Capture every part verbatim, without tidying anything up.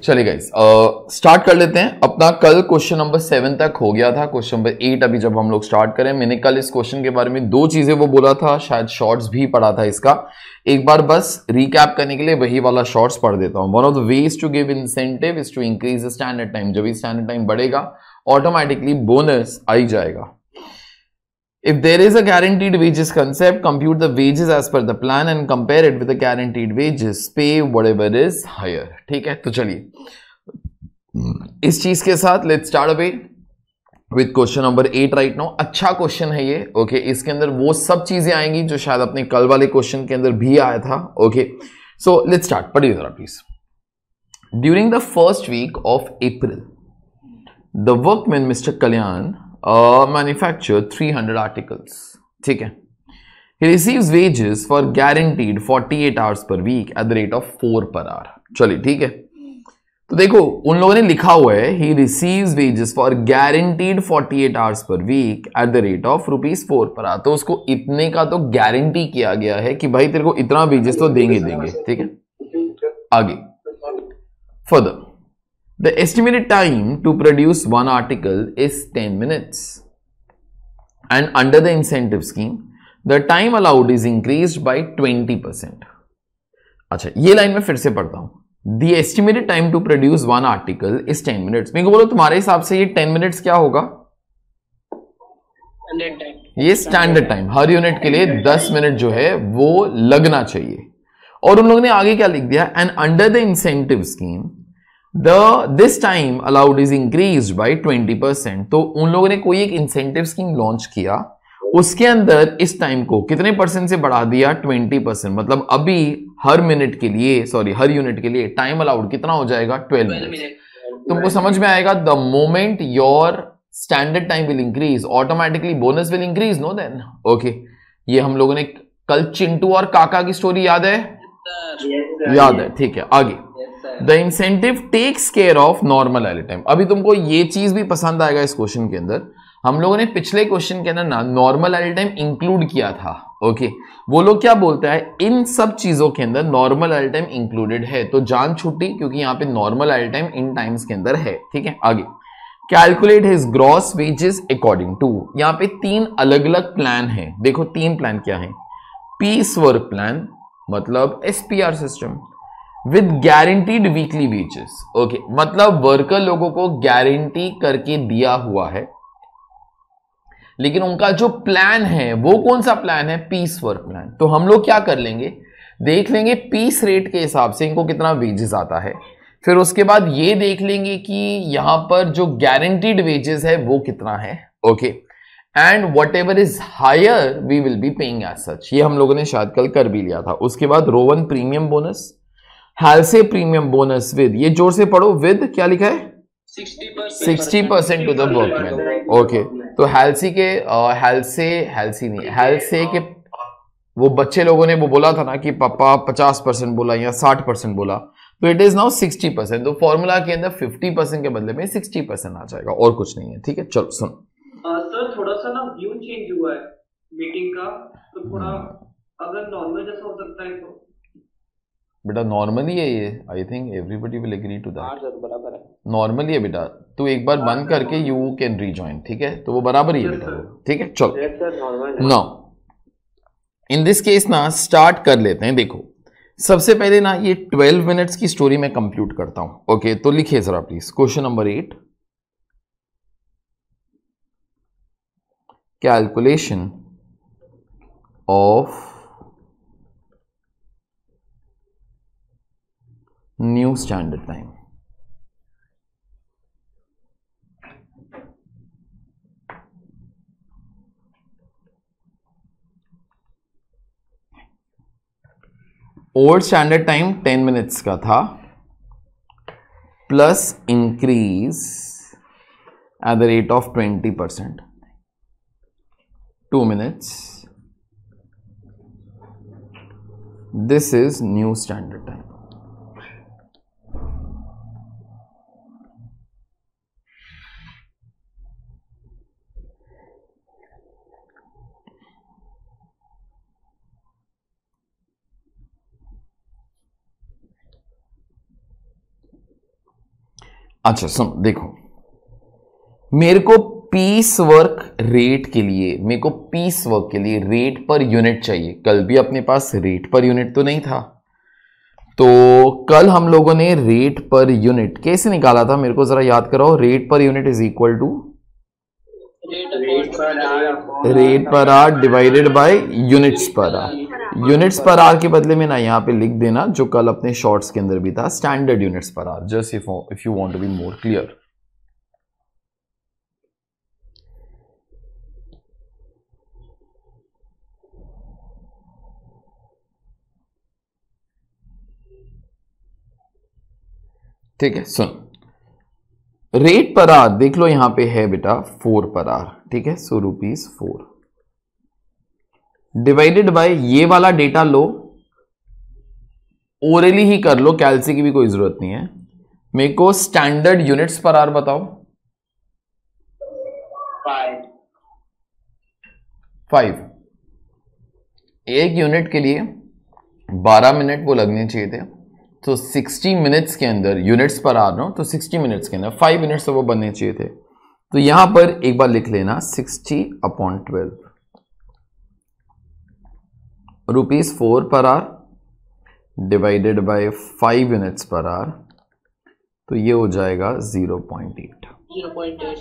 चलिए guys start कर लेते हैं अपना। कल क्वेश्चन नंबर सेवन तक हो गया था, क्वेश्चन नंबर एट अभी जब हम लोग स्टार्ट करें। मैंने कल इस क्वेश्चन के बारे में दो चीजें वो बोला था, शायद शॉर्ट्स भी पढ़ा था इसका। एक बार बस रिकैप करने के लिए वही वाला शॉर्ट्स पढ़ देता हूं। One of the ways to give incentive is to increase the standard time. जब भी स्टैंडर्ड टाइम बढ़ेगा ऑटोमेटिकली बोनस आ ही जाएगा। If there is a guaranteed wages concept, compute the wages as per the plan and compare it with the guaranteed wages. Pay whatever is higher. ठीक है, तो चलिए इस चीज के साथ let's start away with question number eight right now. अच्छा question है ये, ओके okay? इसके अंदर वो सब चीजें आएंगी जो शायद अपने कल वाले क्वेश्चन के अंदर भी आया था। Okay, so let's start. पढ़िए जरा please. During the first week of April the workman mister Kalyan Uh, manufacture three hundred articles. ठीक है, he receives wages for guaranteed forty-eight hours per week at the rate of four per hour. चलिए ठीक है, तो देखो उन लोगों ने लिखा हुआ है he receives wages for guaranteed forty-eight hours per week at the rate of rupees four per hour. तो उसको इतने का तो गारंटी किया गया है कि भाई तेरे को इतना वेजेस तो देंगे देंगे। ठीक है, आगे further The estimated time to produce one article is ten minutes. And under the incentive scheme, the time allowed is increased by twenty percent. अच्छा, ये लाइन में फिर से पढ़ता हूं। The estimated time to produce one article is ten minutes. मेरे को बोलो तुम्हारे हिसाब से ये ten minutes क्या होगा? ये स्टैंडर्ड टाइम, हर यूनिट के लिए दस मिनट जो है वो लगना चाहिए। और उन लोगों ने आगे क्या लिख दिया? And under the incentive scheme The this time allowed is increased by twenty percent. तो उन लोगों ने कोई एक इंसेंटिव स्कीम लॉन्च किया, उसके अंदर इस टाइम को कितने परसेंट से बढ़ा दिया? Twenty percent. मतलब अभी हर मिनट के लिए, सॉरी हर यूनिट के लिए टाइम अलाउड कितना हो जाएगा? Twelve minute. तुमको समझ में आएगा? The moment your standard time will increase automatically bonus will increase, no then? Okay, ये हम लोगों ने कल चिंटू और काका की स्टोरी याद है? याद है, ठीक है। आगे the incentive takes care of normal L time. अभी तुमको ये चीज भी पसंद आएगा इस क्वेश्चन के अंदर। हम लोगों ने पिछले क्वेश्चन के अंदर ना नॉर्मल एल टाइम इंक्लूड किया था। ओके, वो लोग क्या बोलता है, इन सब चीजों के अंदर नॉर्मल एल टाइम इंक्लूडेड है, तो जान छुट्टी, क्योंकि यहां पे normal L time in times के अंदर है। ठीक है, आगे calculate his gross wages according to. यहां पे तीन अलग अलग प्लान है। देखो तीन प्लान क्या है? पीस वर्क प्लान, मतलब SPR system with guaranteed weekly wages. Okay, मतलब वर्कर लोगों को गारंटी करके दिया हुआ है, लेकिन उनका जो प्लान है वो कौन सा प्लान है? Piece work plan. तो हम लोग क्या कर लेंगे, देख लेंगे पीस रेट के हिसाब से इनको कितना वेजेस आता है, फिर उसके बाद ये देख लेंगे कि यहां पर जो गारंटीड वेजेस है वो कितना है। Okay, and whatever is higher we will be paying as such. ये हम लोगों ने शायद कल कर भी लिया था। उसके बाद Rowan premium bonus, Halsey premium bonus with, ये जोर से पढ़ो, विद क्या लिखा है? Sixty percent to the workman. Okay, तो हैल्सी के हैल्से हैल्सी नहीं हैल्से के वो बच्चे लोगों ने वो बोला था ना कि पापा पचास परसेंट बोला या साठ परसेंट बोला, तो it is now sixty percent. तो फॉर्मूला के अंदर फिफ्टी परसेंट के बदले में सिक्सटी परसेंट आ जाएगा, और कुछ नहीं है। ठीक है, चलो सुन। सर थोड़ा सा ना व्यू चेंज हुआ है मीटिंग का, तो थोड़ा अगर नॉर्मल जैसा हो सकता है तो। बेटा नॉर्मली है ये, I think everybody will agree to that. बराबर है, नॉर्मली है बेटा। तू एक बार बंद करके यू कैन रीजॉइन। ठीक है, तो वो बराबर ही है बेटा। ठीक है, चलो नाउ इन दिस केस ना स्टार्ट कर लेते हैं। देखो सबसे पहले ना ये ट्वेल्व मिनट्स की स्टोरी मैं कंप्लीट करता हूं। ओके, तो लिखिए जरा please question number eight, calculation of new standard time. Old standard time ten minutes का था, plus increase at the rate of twenty percent, two minutes. This is new standard time. अच्छा सुन देखो, मेरे को पीस वर्क रेट के लिए मेरे को पीस वर्क के लिए रेट पर यूनिट चाहिए। कल भी अपने पास रेट पर यूनिट तो नहीं था, तो कल हम लोगों ने रेट पर यूनिट कैसे निकाला था, मेरे को जरा याद कराओ। Rate per unit is equal to rate per hour divided by units per hour. Units per hour के बदले में ना यहां पे लिख देना जो कल अपने शॉर्ट्स के अंदर भी था, standard units per hour, just if if you want to be more clear. ठीक है, सुन, रेट पर आर देख लो, यहां पे है बेटा फोर पर आर, ठीक है। So rupees four divided by ये वाला डेटा लो, ओरली ही कर लो, कैलसी की भी कोई जरूरत नहीं है। मेरे को स्टैंडर्ड यूनिट्स पर आर बताओ। फाइव फाइव एक यूनिट के लिए बारह मिनट वो लगने चाहिए थे, तो सिक्सटी मिनट्स के अंदर यूनिट्स पर आ रहा हूं, तो सिक्सटी मिनट्स के अंदर फाइव मिनट्स तो वो बनने चाहिए थे। तो यहां पर एक बार लिख लेना sixty upon twelve rupees four per hour divided by five units per hour, तो ये हो जाएगा zero point eight. Zero point eight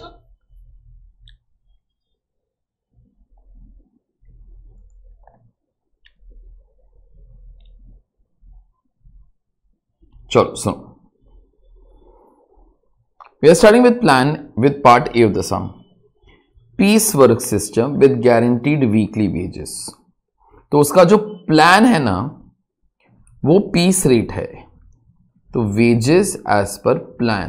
चलो सुनो, we are starting with plan with part A of the sum, piece work system with guaranteed weekly wages. तो उसका जो plan है ना वो पीस रेट है, तो wages as per plan,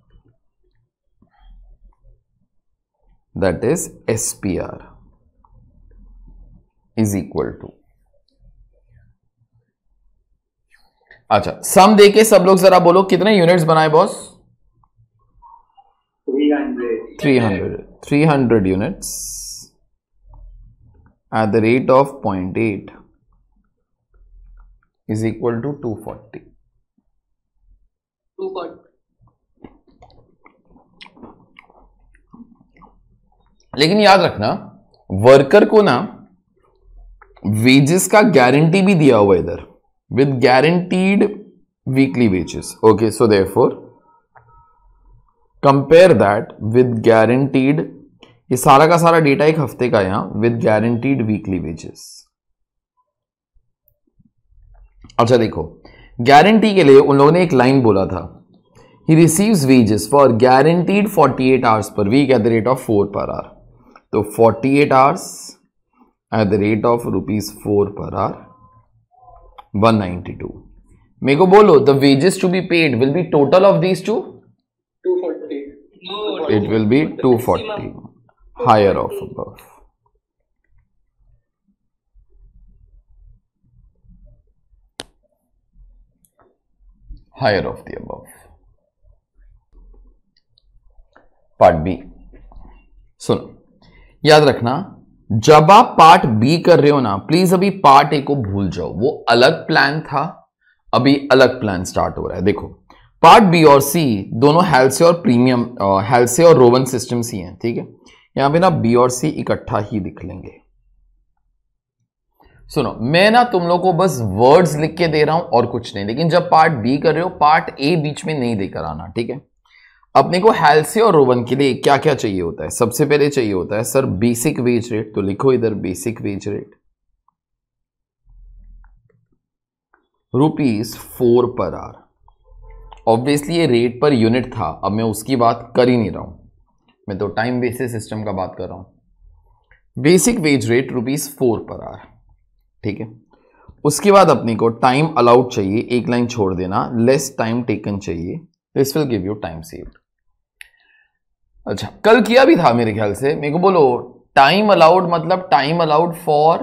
that is एस पी आर इज इक्वल टू, अच्छा सम देके सब लोग जरा बोलो कितने यूनिट्स बनाए boss? Three hundred three hundred units at the rate of point eight is equal to two forty. Two forty लेकिन याद रखना वर्कर को ना वेजेस का गारंटी भी दिया हुआ इधर, with guaranteed weekly wages. Okay, so therefore compare that with guaranteed, ये सारा का सारा डेटा एक हफ्ते का यहां, with guaranteed weekly wages। अच्छा देखो, गारंटी के लिए उन लोगों ने एक लाइन बोला था, he receives wages for guaranteed forty-eight hours per week at the rate of four per hour। तो forty-eight hours at the rate of rupees four per hour, one ninety-two। मेरे को बोलो the wages to be paid will be total of these two? Two forty No, it will be two forty, higher of above। higher of the above। Part B सुनो, याद रखना जब आप part B कर रहे हो ना, प्लीज अभी पार्ट ए को भूल जाओ, वो अलग प्लान था, अभी अलग प्लान स्टार्ट हो रहा है। देखो पार्ट बी और सी दोनों हेल्से और प्रीमियम हेल्से और रोवन सिस्टम्स ही हैं, ठीक है। यहां पे ना बी और सी इकट्ठा ही लिख लेंगे। सुनो, मैं ना तुम लोग को बस वर्ड्स लिख के दे रहा हूं और कुछ नहीं, लेकिन जब पार्ट बी कर रहे हो पार्ट ए बीच में नहीं लेकर आना, ठीक है। अपने को हेल्से और रोवन के लिए क्या क्या चाहिए होता है? सबसे पहले चाहिए होता है सर बेसिक वेज रेट, तो लिखो इधर basic wage rate rupees four per hour. Obviously ये रेट पर यूनिट था, अब मैं उसकी बात कर ही नहीं रहा हूं, मैं तो टाइम बेसिस सिस्टम का बात कर रहा हूं। Basic wage rate rupees four per hour, ठीक है। उसके बाद अपने को टाइम अलाउड चाहिए, एक लाइन छोड़ देना, लेस टाइम टेकन चाहिए, this will give you time saved. अच्छा कल किया भी था मेरे ख्याल से, मेरे को बोलो टाइम अलाउड मतलब time allowed for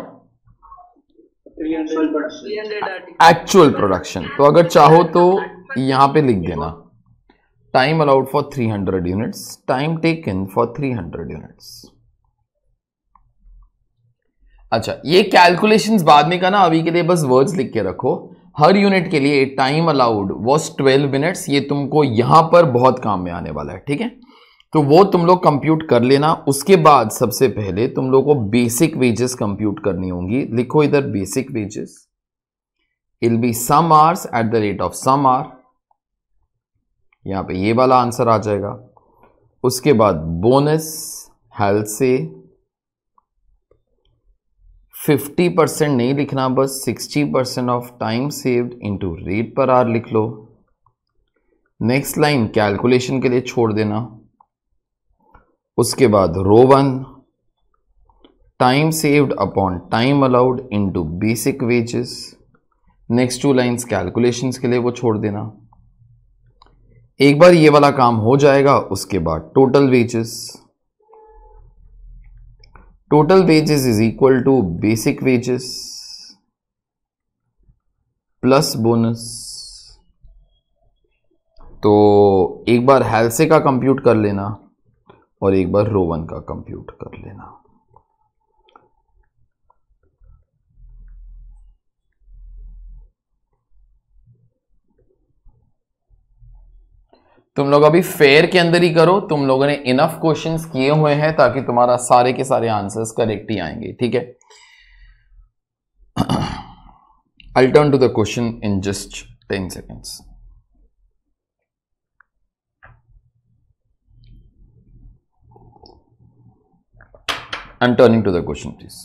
actual production. तो अगर चाहो तो यहां पे लिख देना time allowed for three hundred units, time taken for three hundred units. अच्छा ये कैलकुलेशंस बाद में करना, अभी के लिए बस वर्ड्स लिख के रखो। हर यूनिट के लिए time allowed was twelve minutes. ये तुमको यहां पर बहुत काम में आने वाला है, ठीक है। तो वो तुम लोग कंप्यूट कर लेना। उसके बाद सबसे पहले तुम लोग को बेसिक वेजेस कंप्यूट करनी होंगी। लिखो इधर basic wages, will be some hours at the rate of some hour, यहां पे ये वाला आंसर आ जाएगा। उसके बाद बोनस हेल्थ से फिफ्टी परसेंट नहीं लिखना, बस sixty percent of time saved into rate per hour लिख लो। नेक्स्ट लाइन कैलकुलेशन के लिए छोड़ देना। उसके बाद row one time saved upon time allowed into basic wages. Next two lines calculations के लिए वो छोड़ देना। एक बार ये वाला काम हो जाएगा, उसके बाद total wages, total wages is equal to basic wages plus bonus. तो एक बार हेल्से का कंप्यूट कर लेना और एक बार रो वन का कंप्यूट कर लेना। तुम लोग अभी फेयर के अंदर ही करो। तुम लोगों ने इनफ क्वेश्चंस किए हुए हैं ताकि तुम्हारा सारे के सारे आंसर्स करेक्ट ही आएंगे, ठीक है। I'll turn to the question in just ten seconds. I'm turning to the question, please.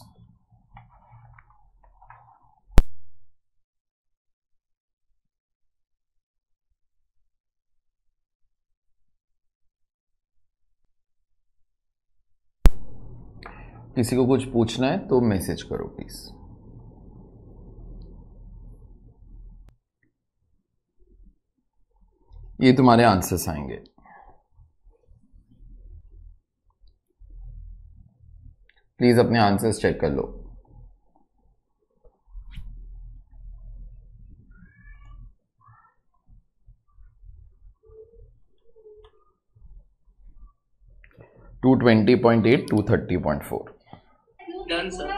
किसी को कुछ पूछना है तो मैसेज करो प्लीज। ये तुम्हारे आंसर्स आएंगे। प्लीज अपने आंसर्स चेक कर लो। Two twenty point eight, two thirty point four, done sir.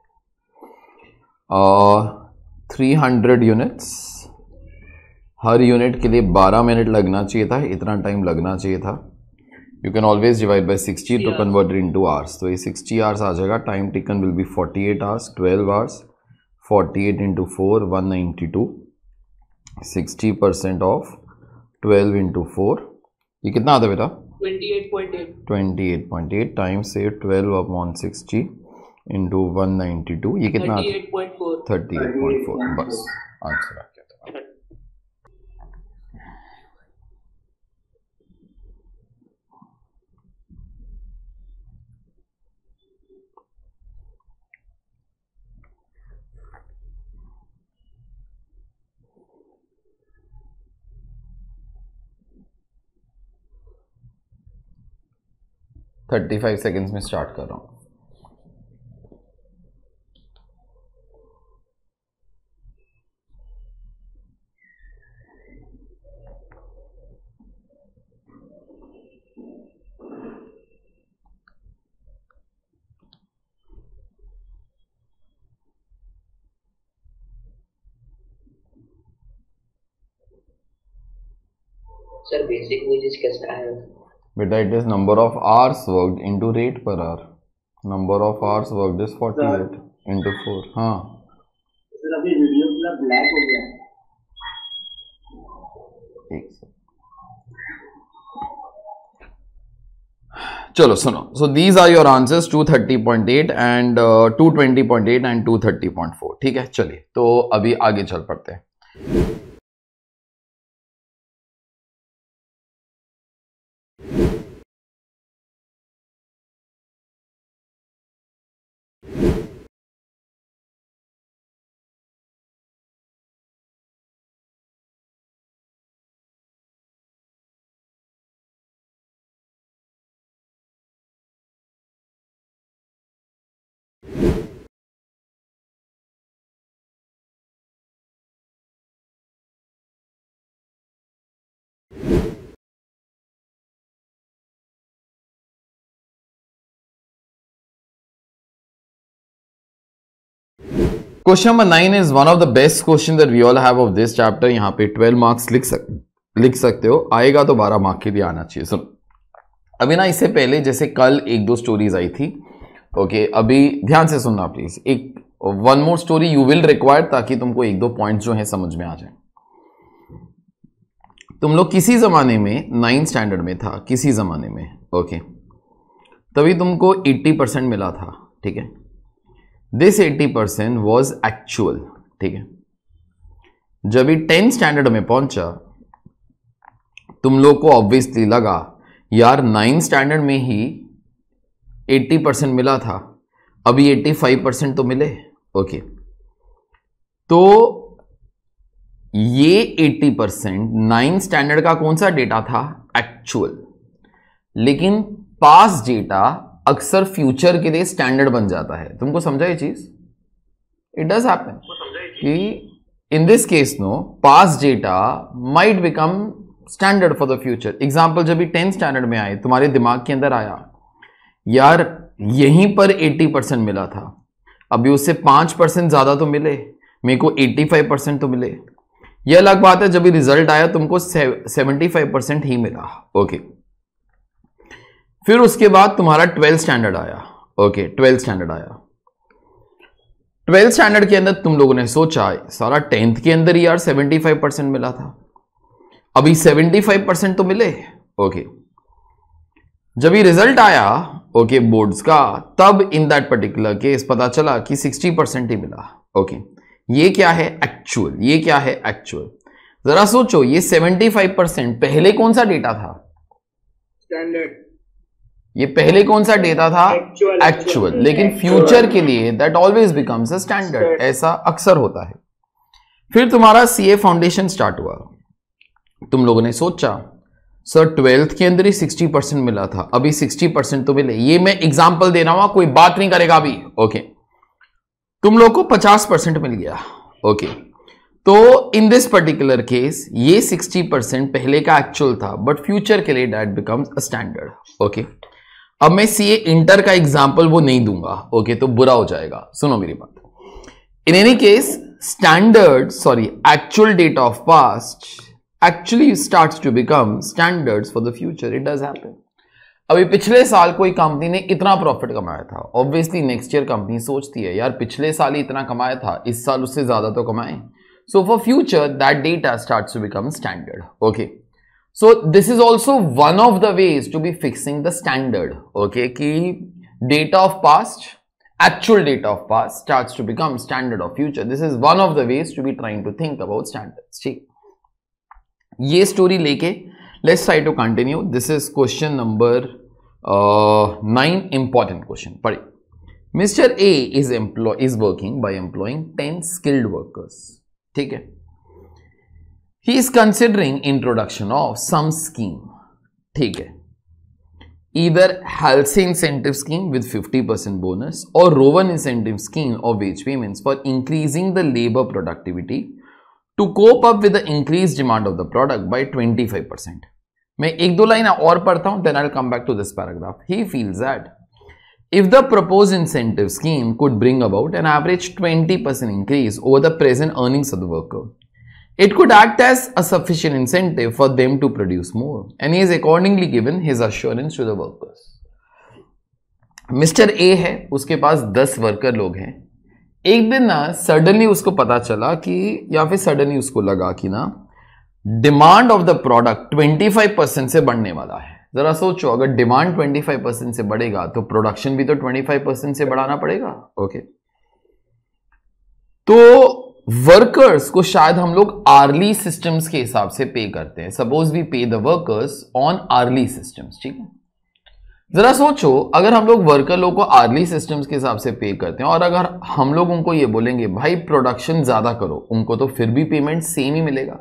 Three hundred units, हर यूनिट के लिए बारह मिनट लगना चाहिए था, इतना टाइम लगना चाहिए था। You can always divide by sixty to convert it into hours. तो ये सिक्सटी आवर्स आ जाएगा। Time taken will be forty eight hours, twelve hours, forty eight into four, one ninety two, sixty percent of twelve into four, ये कितना आता है बेटा? Twenty eight point eight. Twenty eight point eight time से twelve upon sixty into one ninety two, ये कितना आता है? Thirty eight point four. Thirty eight point four. बस आंसर आ गया था। थर्टी फाइव सेकेंड्स में स्टार्ट कर रहा हूं। सर बेसिक वेजेस कैसा है? बेटा it is number of hours worked into rate per hour. Number of hours worked is forty eight into four. हाँ सर अभी वीडियो पूरा ब्लैक हो गया। एक चलो सुनो। So these are your answers, two thirty point eight and two twenty point eight and two thirty point four. ठीक है, चलिए तो अभी आगे चल पड़ते हैं। Question number nine is one of the best question that we all have of this chapter. यहाँ पे ट्वेल्व मार्क्स लिख सकते लिख सकते हो, आएगा तो बारह मार्क के लिए आना चाहिए। सुनो अभी ना, इससे पहले जैसे कल एक दो स्टोरीज आई थी, ओके okay, अभी ध्यान से सुनना प्लीज। एक one more story you will require, ताकि तुमको एक दो पॉइंट्स जो है समझ में आ जाए। तुम लोग किसी जमाने में नाइन्थ स्टैंडर्ड में था, किसी जमाने में, ओके okay, तभी तुमको अस्सी परसेंट मिला था, ठीक है। दिस अस्सी परसेंट वॉज एक्चुअल, ठीक है। जब भी टेंथ स्टैंडर्ड में पहुंचा, तुम लोग को ऑब्वियसली लगा यार नाइन्थ स्टैंडर्ड में ही अस्सी परसेंट मिला था, अभी पचासी परसेंट तो मिले, ओके। तो ये अस्सी परसेंट नाइन्थ स्टैंडर्ड का कौन सा डेटा था? एक्चुअल। लेकिन पास डेटा अक्सर फ्यूचर के लिए स्टैंडर्ड बन जाता है। तुमको समझा ये चीज? इट डज हैपन कि in this case no past data might become standard for the future. Example, जब भी टेंथ स्टैंडर्ड में आए, तुम्हारे दिमाग के अंदर आया यार यहीं पर अस्सी परसेंट मिला था, अभी उससे पांच परसेंट ज्यादा तो मिले, मेरे को पचासी परसेंट तो मिले। यह अलग बात है जब भी रिजल्ट आया तुमको पचहत्तर परसेंट ही मिला, ओके। फिर उसके बाद तुम्हारा ट्वेल्थ स्टैंडर्ड आया, ओके, ट्वेल्थ स्टैंडर्ड आया। ट्वेल्थ स्टैंडर्ड के अंदर तुम लोगों ने सोचा सारा टेंथ के अंदर ही यार पचहत्तर परसेंट मिला था, अभी पचहत्तर परसेंट तो मिले, ओके। जब ये रिजल्ट आया, ओके, बोर्ड्स का, तब इन दैट पर्टिकुलर केस पता चला कि साठ परसेंट ही मिला, ओके। ये क्या है? एक्चुअल। ये क्या है? एक्चुअल। जरा सोचो, ये पचहत्तर परसेंट पहले कौन सा डेटा था? स्टैंडर्ड। ये पहले कौन सा डेटा था? एक्चुअल। लेकिन फ्यूचर के लिए that always becomes a standard, ऐसा अक्सर होता है। फिर तुम्हारा सीए फाउंडेशन स्टार्ट हुआ, तुम लोगों ने सोचा सर ट्वेल्थ के अंदर ही साठ परसेंट मिला था, अभी साठ परसेंट तो मिले। ये मैं एग्जांपल दे रहा हूं, कोई बात नहीं करेगा अभी, ओके। तुम लोग को पचास परसेंट मिल गया, ओके। तो इन दिस पर्टिकुलर केस ये साठ परसेंट पहले का एक्चुअल था, बट फ्यूचर के लिए that becomes a standard, okay. अब मैं सीए इंटर का एग्जांपल वो नहीं दूंगा, ओके, तो बुरा हो जाएगा। सुनो मेरी बात। In any case standard sorry actual data of past actually starts to become standards for the future. It does happen. अभी पिछले साल कोई कंपनी ने इतना प्रॉफिट कमाया था, ऑब्वियसली नेक्स्ट ईयर कंपनी सोचती है यार पिछले साल ही इतना कमाया था, इस साल उससे ज्यादा तो कमाएं। So for future that data starts to become standard, okay. So this is also one of the ways to be fixing the standard, okay, कि data of past, actual data of past starts to become standard of future. This is one of the ways to be trying to think about standards. ठीक, ये story लेके let's try to continue. This is question number nine, important question. पढ़िए। Mister A is employ is working by employing ten skilled workers, ठीक है। He is considering introduction of some scheme, ठीक है, either Halsey incentive scheme with fifty percent bonus और Rowan incentive scheme of wage payments for increasing the labour productivity to cope up with the increased demand of the product by twenty-five percent. मैं एक दो line और पढ़ता हूं, then I'll come back to this paragraph. He feels that if the proposed incentive scheme could bring about an average twenty percent increase over the present earnings of the worker, it could act as a sufficient incentive for them to produce more, and he has accordingly given his assurance to the workers. Mister A है, उसके पास दस worker लोग हैं। एक दिन ना suddenly उसको पता चला कि या फिर सडनली उसको लगा कि ना डिमांड ऑफ द प्रोडक्ट पच्चीस परसेंट से बढ़ने वाला है। जरा सोचो, अगर डिमांड पच्चीस परसेंट से बढ़ेगा तो प्रोडक्शन भी तो पच्चीस परसेंट से बढ़ाना पड़ेगा, ओके। तो वर्कर्स को शायद हम लोग आर्ली सिस्टम्स के हिसाब से पे करते हैं। Suppose we pay the workers on hourly systems, ठीक है। जरा सोचो, अगर हम लोग वर्कर लोग को आर्ली सिस्टम्स के हिसाब से पे करते हैं और अगर हम लोग उनको ये बोलेंगे भाई प्रोडक्शन ज्यादा करो, उनको तो फिर भी पेमेंट सेम ही मिलेगा।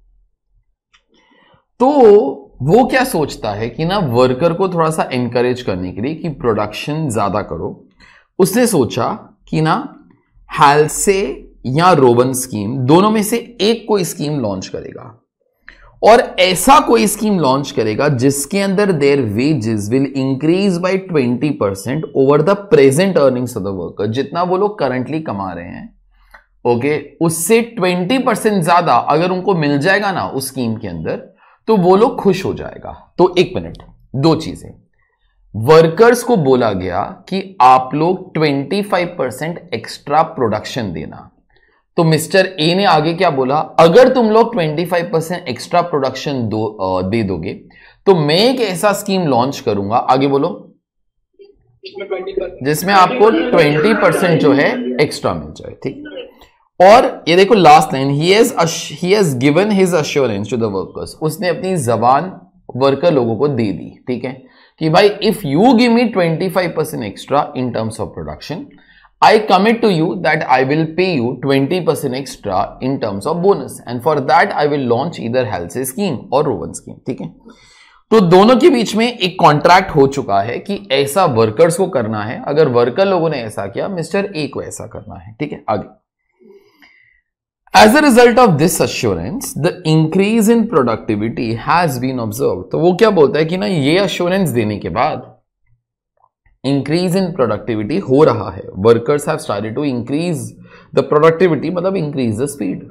तो वो क्या सोचता है कि ना वर्कर को थोड़ा सा एनकरेज करने के लिए कि प्रोडक्शन ज्यादा करो, उसने सोचा कि ना हेल्से या रोवन स्कीम दोनों में से एक कोई स्कीम लॉन्च करेगा, और ऐसा कोई स्कीम लॉन्च करेगा जिसके अंदर their wages will increase by twenty percent over the present earnings of the worker. जितना वो लोग करंटली कमा रहे हैं ओके, उससे ट्वेंटी परसेंट ज्यादा अगर उनको मिल जाएगा ना उस स्कीम के अंदर, तो वो लोग खुश हो जाएगा। तो एक मिनट, दो चीजें, वर्कर्स को बोला गया कि आप लोग पच्चीस परसेंट एक्स्ट्रा प्रोडक्शन देना। तो मिस्टर ए ने आगे क्या बोला, अगर तुम लोग पच्चीस परसेंट एक्स्ट्रा प्रोडक्शन दो दे दोगे तो मैं एक ऐसा स्कीम लॉन्च करूंगा, आगे बोलो, जिसमें आपको ट्वेंटी परसेंट जो है एक्स्ट्रा मिल जाए। ठीक, और ये देखो last line, he has he has given his assurance to the workers, उसने अपनी जबान वर्कर लोगों को दे दी। ठीक है, कि भाई if you give me twenty five percent extra in terms of production, I commit to you that I will pay you twenty percent extra in terms of bonus, and for that I will launch either Halsey scheme or Rowan scheme. ठीक है, तो दोनों के बीच में एक contract हो चुका है कि ऐसा वर्कर्स को करना है, अगर वर्कर लोगों ने ऐसा किया, मिस्टर ए को ऐसा करना है। ठीक है, आगे, As a result of this assurance, the increase in productivity has been observed. तो वो क्या बोलता है कि ना ये अश्योरेंस देने के बाद इंक्रीज इन प्रोडक्टिविटी हो रहा है, workers have started to increase the productivity, मतलब increase the speed,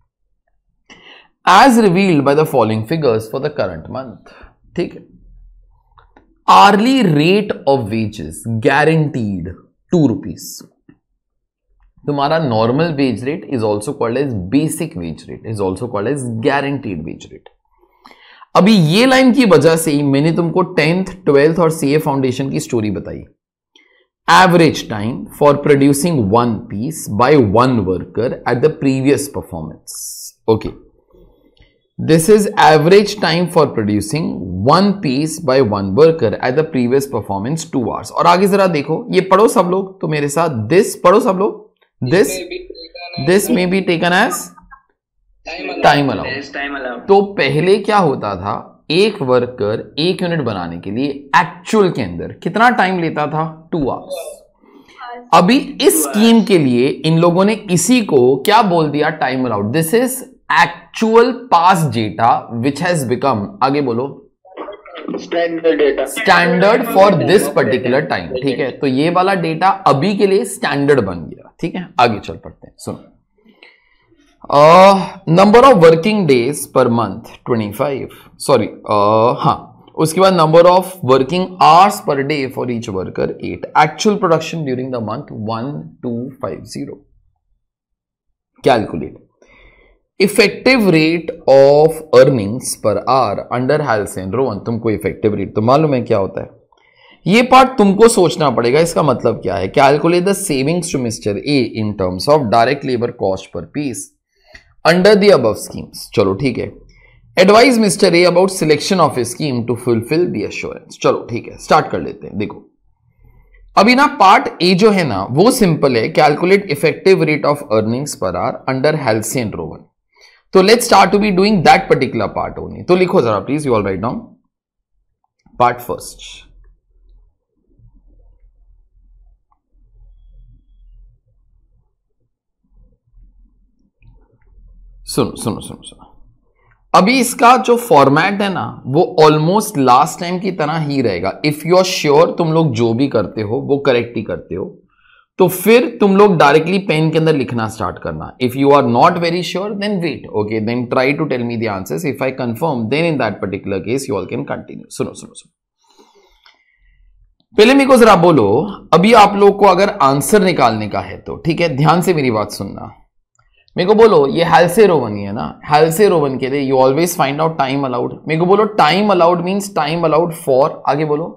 as revealed by the following figures for the current month. ठीक है, hourly rate of wages guaranteed two rupees, तुम्हारा normal wage rate is also called as basic wage rate, is also called as guaranteed wage rate. अभी ये line की वजह से ही मैंने तुमको टेंथ ट्वेल्थ और सीए फाउंडेशन की स्टोरी बताई। Average time for producing one piece by one worker at the previous performance. Okay, this is average time for producing one piece by one worker at the previous performance two hours. और आगे जरा देखो, ये पढ़ो सब लोग तो मेरे साथ, दिस पढ़ो सब लोग, this this may be taken as time allowed. तो पहले क्या होता था, एक वर्कर एक यूनिट बनाने के लिए एक्चुअल के अंदर कितना टाइम लेता था, टू आवर्स। अभी इस स्कीम के लिए इन लोगों ने इसी को क्या बोल दिया, time allowed. This is actual past data which has become, आगे बोलो, standard data, standard for this particular time. ठीक है, तो ये वाला डेटा अभी के लिए स्टैंडर्ड बन गया। ठीक है, आगे चल पड़ते हैं, सुनो। Number of working days per month twenty five, sorry हाँ, उसके बाद number of working hours per day for each worker eight, actual production during the month one two five zero. Calculate effective rate of earnings per hour under Halsey and Rowan. तुमको effective rate तो मालूम है क्या होता है, ये part तुमको सोचना पड़ेगा, इसका मतलब क्या है। Calculate the savings to mister A in terms of direct labour cost per piece under the above schemes. चलो ठीक है, advise mister A about selection of a scheme to fulfil the assurance. चलो ठीक है, स्टार्ट कर लेते हैं। देखो अभी ना पार्ट ए जो है ना वो सिंपल है, calculate effective rate of earnings per hour under Halsey and Rowan. तो let's start to be doing that particular part only. तो लिखो जरा please, you all write down part first. सुनो सुनो सुनो सुनो, अभी इसका जो फॉर्मेट है ना वो ऑलमोस्ट लास्ट टाइम की तरह ही रहेगा। इफ यू आर श्योर तुम लोग जो भी करते हो वो करेक्ट ही करते हो, तो फिर तुम लोग डायरेक्टली पेन के अंदर लिखना स्टार्ट करना। If you are not very sure then wait, okay, then try to tell me the answers. If I confirm then in that particular case you all can continue. सुनो सुनो सुनो, पहले मेरे को जरा बोलो, अभी आप लोग को अगर आंसर निकालने का है तो ठीक है, ध्यान से मेरी बात सुनना। मेरे को बोलो ये हेल्से रोवन ही है ना, हेल्से रोवन के लिए you always find out time allowed. मेरे को बोलो time allowed means time allowed for, आगे बोलो,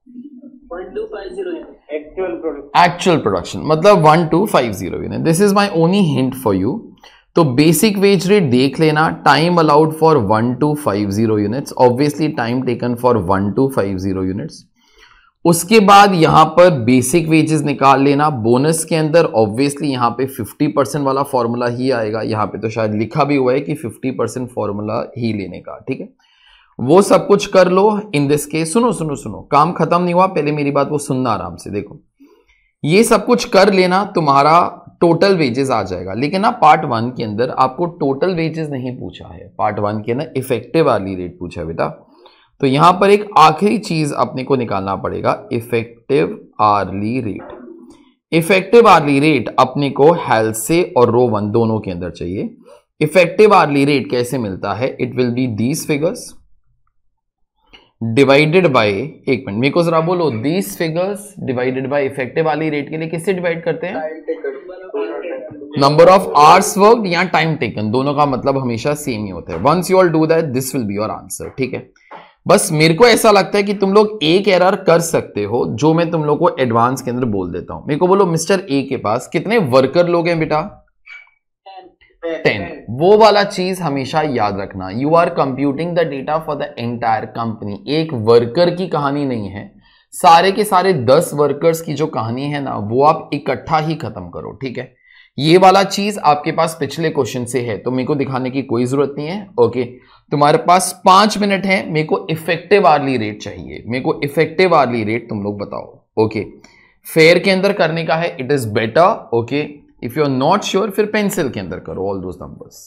एक्चुअल प्रोडक्शन, मतलब one two five zero unit. This is my only hint for you. तो बेसिक वेज रेट देख लेना, time allowed for one two five zero units, obviously time taken for one two five zero units. उसके बाद यहां पर basic wages निकाल लेना। Bonus के अंदर ऑब्वियसली यहां पे फिफ्टी परसेंट वाला फॉर्मूला ही आएगा, यहां पे तो शायद लिखा भी हुआ है कि फिफ्टी परसेंट फॉर्मूला ही लेने का। ठीक है, वो सब कुछ कर लो। इन दिस केस सुनो सुनो सुनो, काम खत्म नहीं हुआ, पहले मेरी बात वो सुनना आराम से। देखो ये सब कुछ कर लेना, तुम्हारा टोटल वेजेस आ जाएगा। लेकिन ना पार्ट वन के अंदर आपको टोटल वेजेस नहीं पूछा है, पार्ट वन के अंदर इफेक्टिव वाली रेट पूछा है बेटा। तो यहां पर एक आखिरी चीज अपने को निकालना पड़ेगा, effective hourly rate. Effective hourly rate अपने को हेल्थ से और रो वन दोनों के अंदर चाहिए। इफेक्टिव आर्ली रेट कैसे मिलता है? It will be these figures divided by, एक मिनट मेरे को जरा बोलो, these figures divided by effective hourly rate के लिए किससे डिवाइड करते हैं? नंबर ऑफ आवर्स वर्कड या टाइम टेकन, दोनों का मतलब हमेशा सेम ही होता है। Once you all do that this will be your answer, ठीक है। बस मेरे को ऐसा लगता है कि तुम लोग एक एरर कर सकते हो जो मैं तुम लोग को एडवांस के अंदर बोल देता हूं। मेरे को बोलो मिस्टर ए के पास कितने वर्कर लोग हैं बेटा? टेन। वो वाला चीज हमेशा याद रखना, you are computing the data for the entire company. एक वर्कर की कहानी नहीं है, सारे के सारे दस वर्कर्स की जो कहानी है ना वो आप इकट्ठा ही खत्म करो, ठीक है। ये वाला चीज आपके पास पिछले क्वेश्चन से है तो मेरे को दिखाने की कोई जरूरत नहीं है। ओके, तुम्हारे पास पांच मिनट है, मेरे को इफेक्टिव आर्ली रेट चाहिए, मेरे को इफेक्टिव आर्ली रेट तुम लोग बताओ। ओके, फेयर के अंदर करने का है, it is better. Okay, if you are not sure फिर पेंसिल के अंदर करो ऑल दोस नंबर्स।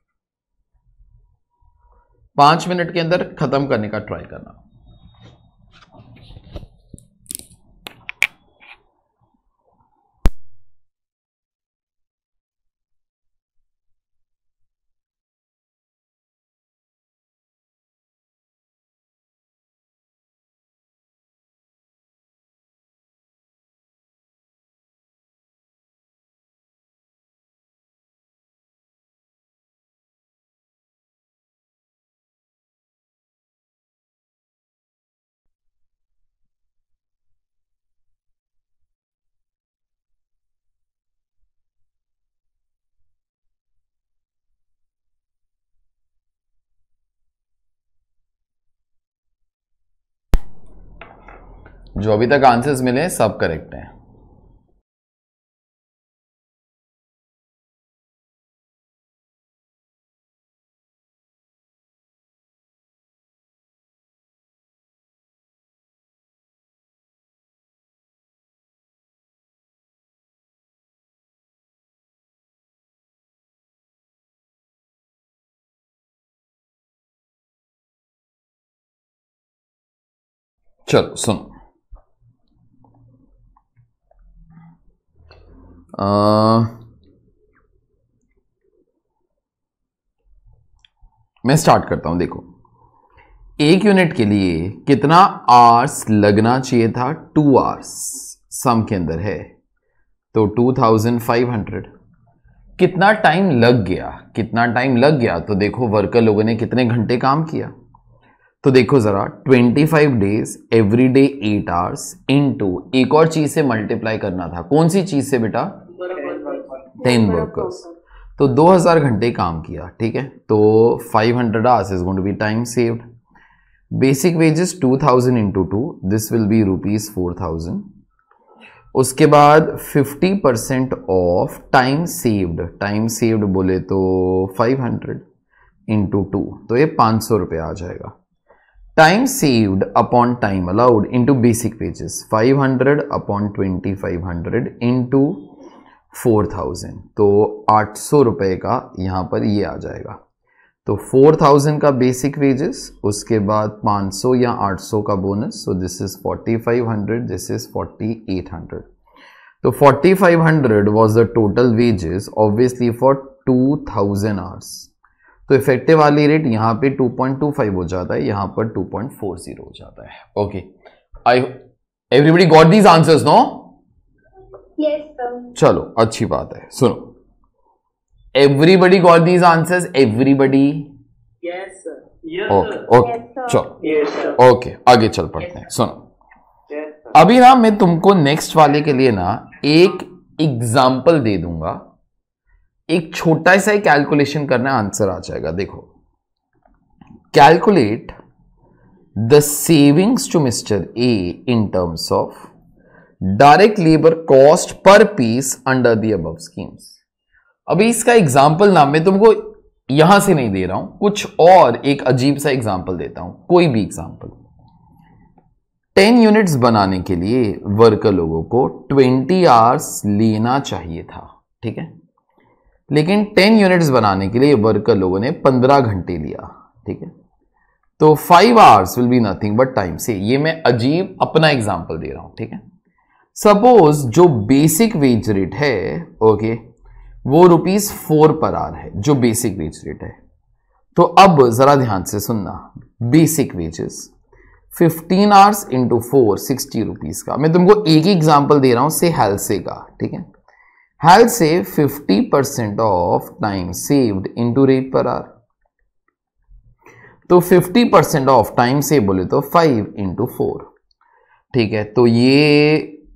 पांच मिनट के अंदर खत्म करने का ट्राई करना। जो अभी तक आंसर्स मिले सब करेक्ट हैं। चलो सुनो, आ, मैं स्टार्ट करता हूं। देखो, एक यूनिट के लिए कितना आवर्स लगना चाहिए था? टू आवर्स सम के अंदर है तो टू थाउजेंड फाइव हंड्रेड। कितना टाइम लग गया? कितना टाइम लग गया तो देखो वर्कर लोगों ने कितने घंटे काम किया। तो देखो जरा, पच्चीस days every day eight hours into एक और चीज से मल्टीप्लाई करना था। कौन सी चीज से बेटा? टेन वर्कर्स, तो दो हज़ार घंटे काम किया, ठीक है। तो five hundred hours is going to be time saved. Basic wages two thousand into two, this will be rupees four thousand. उसके बाद fifty percent of time saved, time saved बोले तो फाइव हंड्रेड इंटू टू, तो ये पाँच सौ रुपये आ जाएगा। Time saved upon time allowed into basic wages, five hundred upon twenty five hundred into four thousand, तो आठ सौ रुपये का यहाँ पर ये आ जाएगा। तो फोर थाउजेंड का बेसिक वेजेस, उसके बाद पाँच सौ या आठ सौ का bonus, so this is forty five hundred, this is forty eight hundred. तो forty five hundred was the total wages obviously for two thousand hours. तो इफेक्टिव वाली रेट यहाँ पे टू पॉइंट टू फाइव हो जाता है, यहाँ पर टू पॉइंट फोर जीरो हो जाता है। Okay, I everybody got these answers no? Yes sir. चलो अच्छी बात है। सुनो, everybody got these answers? Everybody? Yes sir. Yes okay sir. Okay, चलो यस सर। ओके आगे चल पड़ते हैं। सुनो, अभी ना मैं तुमको नेक्स्ट वाले के लिए ना एक एग्जाम्पल दे दूंगा, एक छोटा सा ही कैलकुलेशन करना, आंसर आ जाएगा। देखो, calculate the savings to mister A in terms of direct labour cost per piece under the above schemes. अभी इसका एग्जाम्पल ना मैं तुमको यहां से नहीं दे रहा हूं, कुछ और एक अजीब सा एग्जाम्पल देता हूं, कोई भी एग्जाम्पल। टेन यूनिट्स बनाने के लिए वर्कर लोगों को ट्वेंटी आवर्स लेना चाहिए था, ठीक है, लेकिन टेन यूनिट्स बनाने के लिए वर्कर लोगों ने पंद्रह घंटे लिया, ठीक है। तो five hours will be nothing but time से, ये मैं अजीब अपना एग्जांपल दे रहा हूं, ठीक है। सपोज जो बेसिक वेज रेट है ओके वो रुपीज फोर पर आवर है, जो बेसिक वेज रेट है। तो अब जरा ध्यान से सुनना, basic wages fifteen hours into four sixty rupees का। मैं तुमको एक ही एग्जांपल दे रहा हूं, से हेल्से का, ठीक है। हेल्थ से fifty percent of time saved into rate per hour, तो fifty percent of time save बोले तो फाइव इंटू फोर, ठीक है। तो ये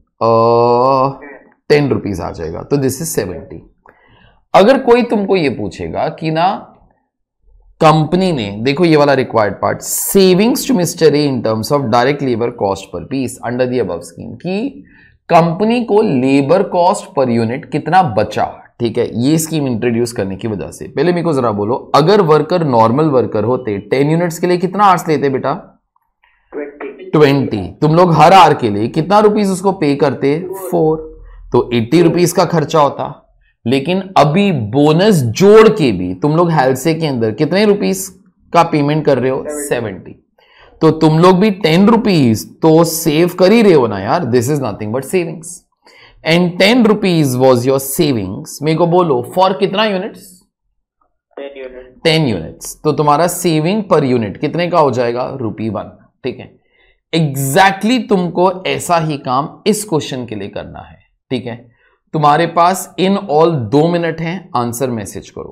टेन रुपीज आ जाएगा, तो दिस इज सेवेंटी। अगर कोई तुमको ये पूछेगा कि ना कंपनी ने, देखो ये वाला required part, savings to mister A in terms of direct labour cost per piece under the above scheme, की कंपनी को लेबर कॉस्ट पर यूनिट कितना बचा, ठीक है, ये स्कीम इंट्रोड्यूस करने की वजह से। पहले मेरे को जरा बोलो, अगर वर्कर नॉर्मल वर्कर होते टेन यूनिट्स के लिए कितना आवर्स लेते बेटा? ट्वेंटी। तुम लोग हर आवर के लिए कितना रुपीस उसको पे करते? फोर। तो एट्टी रुपीस का खर्चा होता। लेकिन अभी बोनस जोड़ के भी तुम लोग हेल्से के अंदर कितने रुपीस का पेमेंट कर रहे हो? सेवेंटी। तो तुम लोग भी टेन रुपीज तो सेव कर ही रहे हो ना यार, this is nothing but savings. And ten rupees was your savings. मेरे को बोलो फॉर कितना यूनिट्स? Ten units. तो तुम्हारा सेविंग पर यूनिट कितने का हो जाएगा? रुपी वन, ठीक है। एग्जैक्टली exactly तुमको ऐसा ही काम इस क्वेश्चन के लिए करना है, ठीक है। तुम्हारे पास इन ऑल दो मिनट हैं, आंसर मैसेज करो।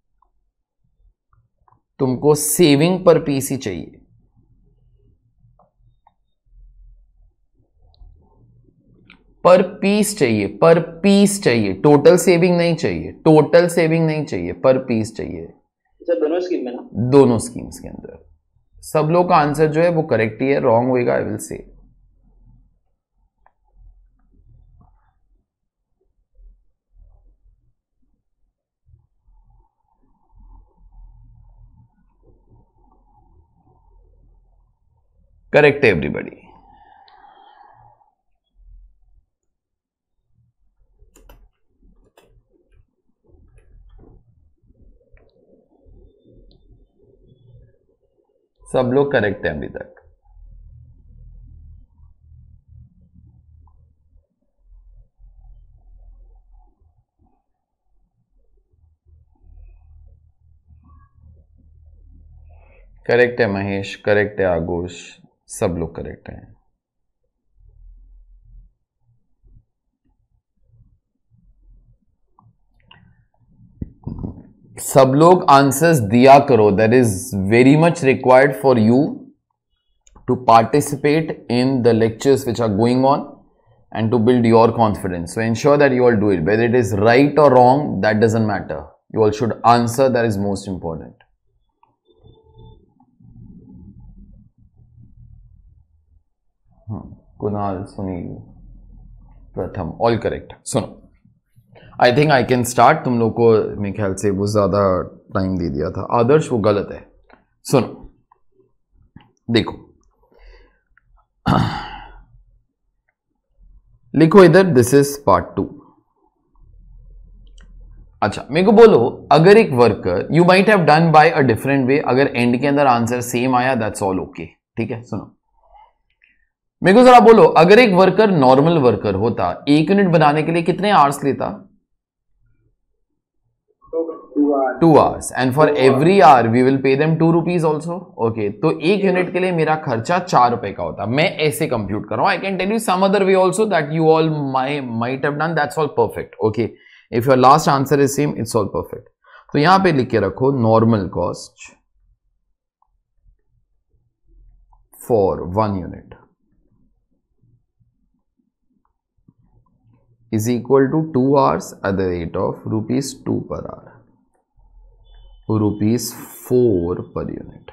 तुमको सेविंग पर पीस ही चाहिए। पर पीस चाहिए, पर पीस चाहिए, टोटल सेविंग नहीं चाहिए, टोटल सेविंग नहीं चाहिए, पर पीस चाहिए। दोनों स्कीम में ना? दोनों स्कीम्स के अंदर सब लोग का आंसर जो है वो करेक्ट ही है, रॉन्ग होएगा आई विल से। करेक्ट है एवरीबॉडी। सब लोग करेक्ट है अभी तक। करेक्ट है महेश, करेक्ट है आगोश, सब लोग करेक्ट हैं। सब लोग आंसर्स दिया करो, that is very much required for you to participate in the lectures which are going on and to build your confidence. So ensure that you all do it. Whether it is right or wrong, that doesn't matter. You all should answer, that is most important. Hmm. Kunal, Sunil, Pratham, all correct. सुनो, I think I can start. तुम लोग को मेरे ख्याल से बहुत ज़्यादा time दे दिया था। आदर्श वो गलत है। सुनो, देखो लिखो इधर, दिस इज पार्ट टू। अच्छा मेरे को बोलो, अगर एक worker, you might have done by a different way, अगर एंड के अंदर आंसर सेम आया दैट्स ऑल ओके, ठीक है। सुनो मेरे को जरा बोलो, अगर एक वर्कर नॉर्मल वर्कर होता, एक यूनिट बनाने के लिए कितने आवर्स लेता? Two hours. And for every hour we will pay them two rupees also, okay. तो एक यूनिट के लिए मेरा खर्चा चार रुपए का होता। मैं ऐसे कंप्यूट कर रहा हूं। I can tell you some other way also that you all my might have done, that's all perfect, okay. If your last answer is same, it's all perfect. तो यहां पे लिख के रखो, normal cost for one unit is equal to two hours at the rate of rupees two per hour, rupees four per unit.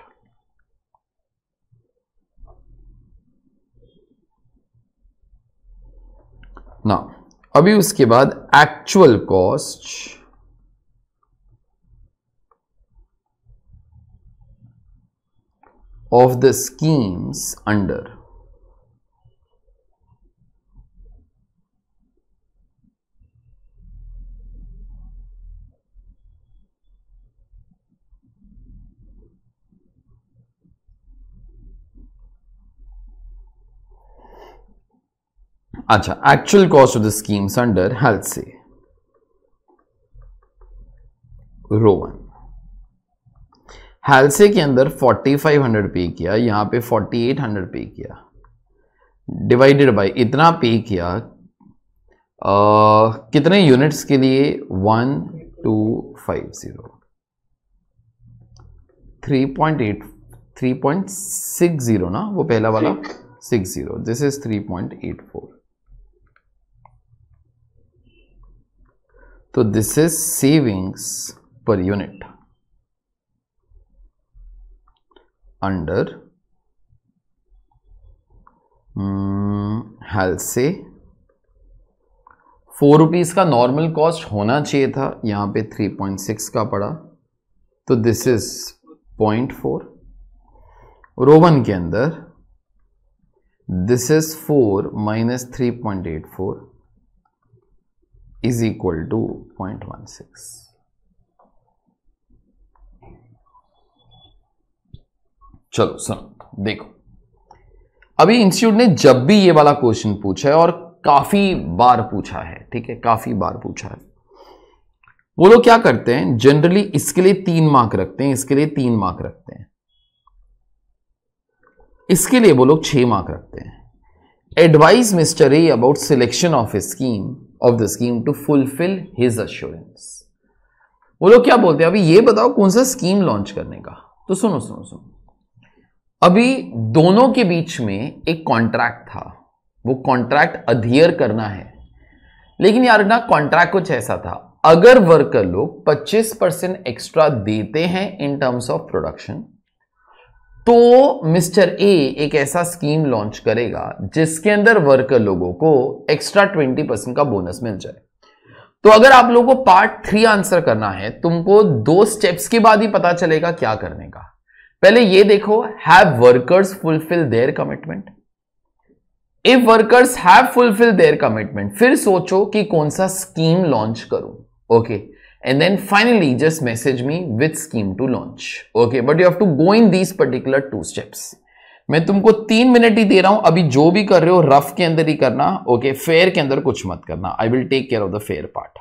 Now अभी उसके बाद actual cost of the schemes under अच्छा, actual cost of the schemes under health से Rowan Halsey के अंदर forty five hundred पे किया, यहां पे फोर्टी एट हंड्रेड पे किया, डिवाइडेड बाय इतना पे किया आ, कितने यूनिट्स के लिए one two five zero three point eight three point six zero ना वो पहला वाला six zero this is three point eight four तो this is savings per unit under Halsey four rupees का नॉर्मल कॉस्ट होना चाहिए था, यहां पे थ्री पॉइंट सिक्स का पड़ा तो this is point four. Rowan के अंदर this is four minus three point eight four is equal to point one six. चलो सुनो देखो, अभी इंस्टीट्यूट ने जब भी ये वाला क्वेश्चन पूछा है और काफी बार पूछा है, ठीक है, काफी बार पूछा है, वो लोग क्या करते हैं जनरली इसके लिए तीन मार्क रखते हैं, इसके लिए तीन मार्क रखते हैं, इसके लिए वो लोग छह मार्क रखते हैं। Advise mister A about selection of a scheme of the scheme to fulfil his assurance. वो लोग क्या बोलते हैं, अभी ये बताओ कौन सा स्कीम लॉन्च करने का। तो सुनो सुनो सुनो, अभी दोनों के बीच में एक कॉन्ट्रैक्ट था, वो कॉन्ट्रैक्ट अधेयर करना है, लेकिन यार ना कॉन्ट्रैक्ट कुछ ऐसा था, अगर वर्कर लोग पच्चीस परसेंट एक्स्ट्रा देते हैं इन टर्म्स ऑफ प्रोडक्शन तो मिस्टर ए एक ऐसा स्कीम लॉन्च करेगा जिसके अंदर वर्कर लोगों को एक्स्ट्रा ट्वेंटी परसेंट का बोनस मिल जाए। तो अगर आप लोगों को पार्ट थ्री आंसर करना है, तुमको दो स्टेप्स के बाद ही पता चलेगा क्या करने का। पहले ये देखो, have workers fulfil their commitment. If workers have fulfil their commitment, फिर सोचो कि कौन सा स्कीम लॉन्च करूं, okay, and then finally just message me which scheme to launch, okay, but you have to go in these particular two steps. मैं तुमको तीन minute ही दे रहा हूं, अभी जो भी कर रहे हो रफ के अंदर ही करना, ओके, फेयर के अंदर कुछ मत करना। I will take care of the fair part.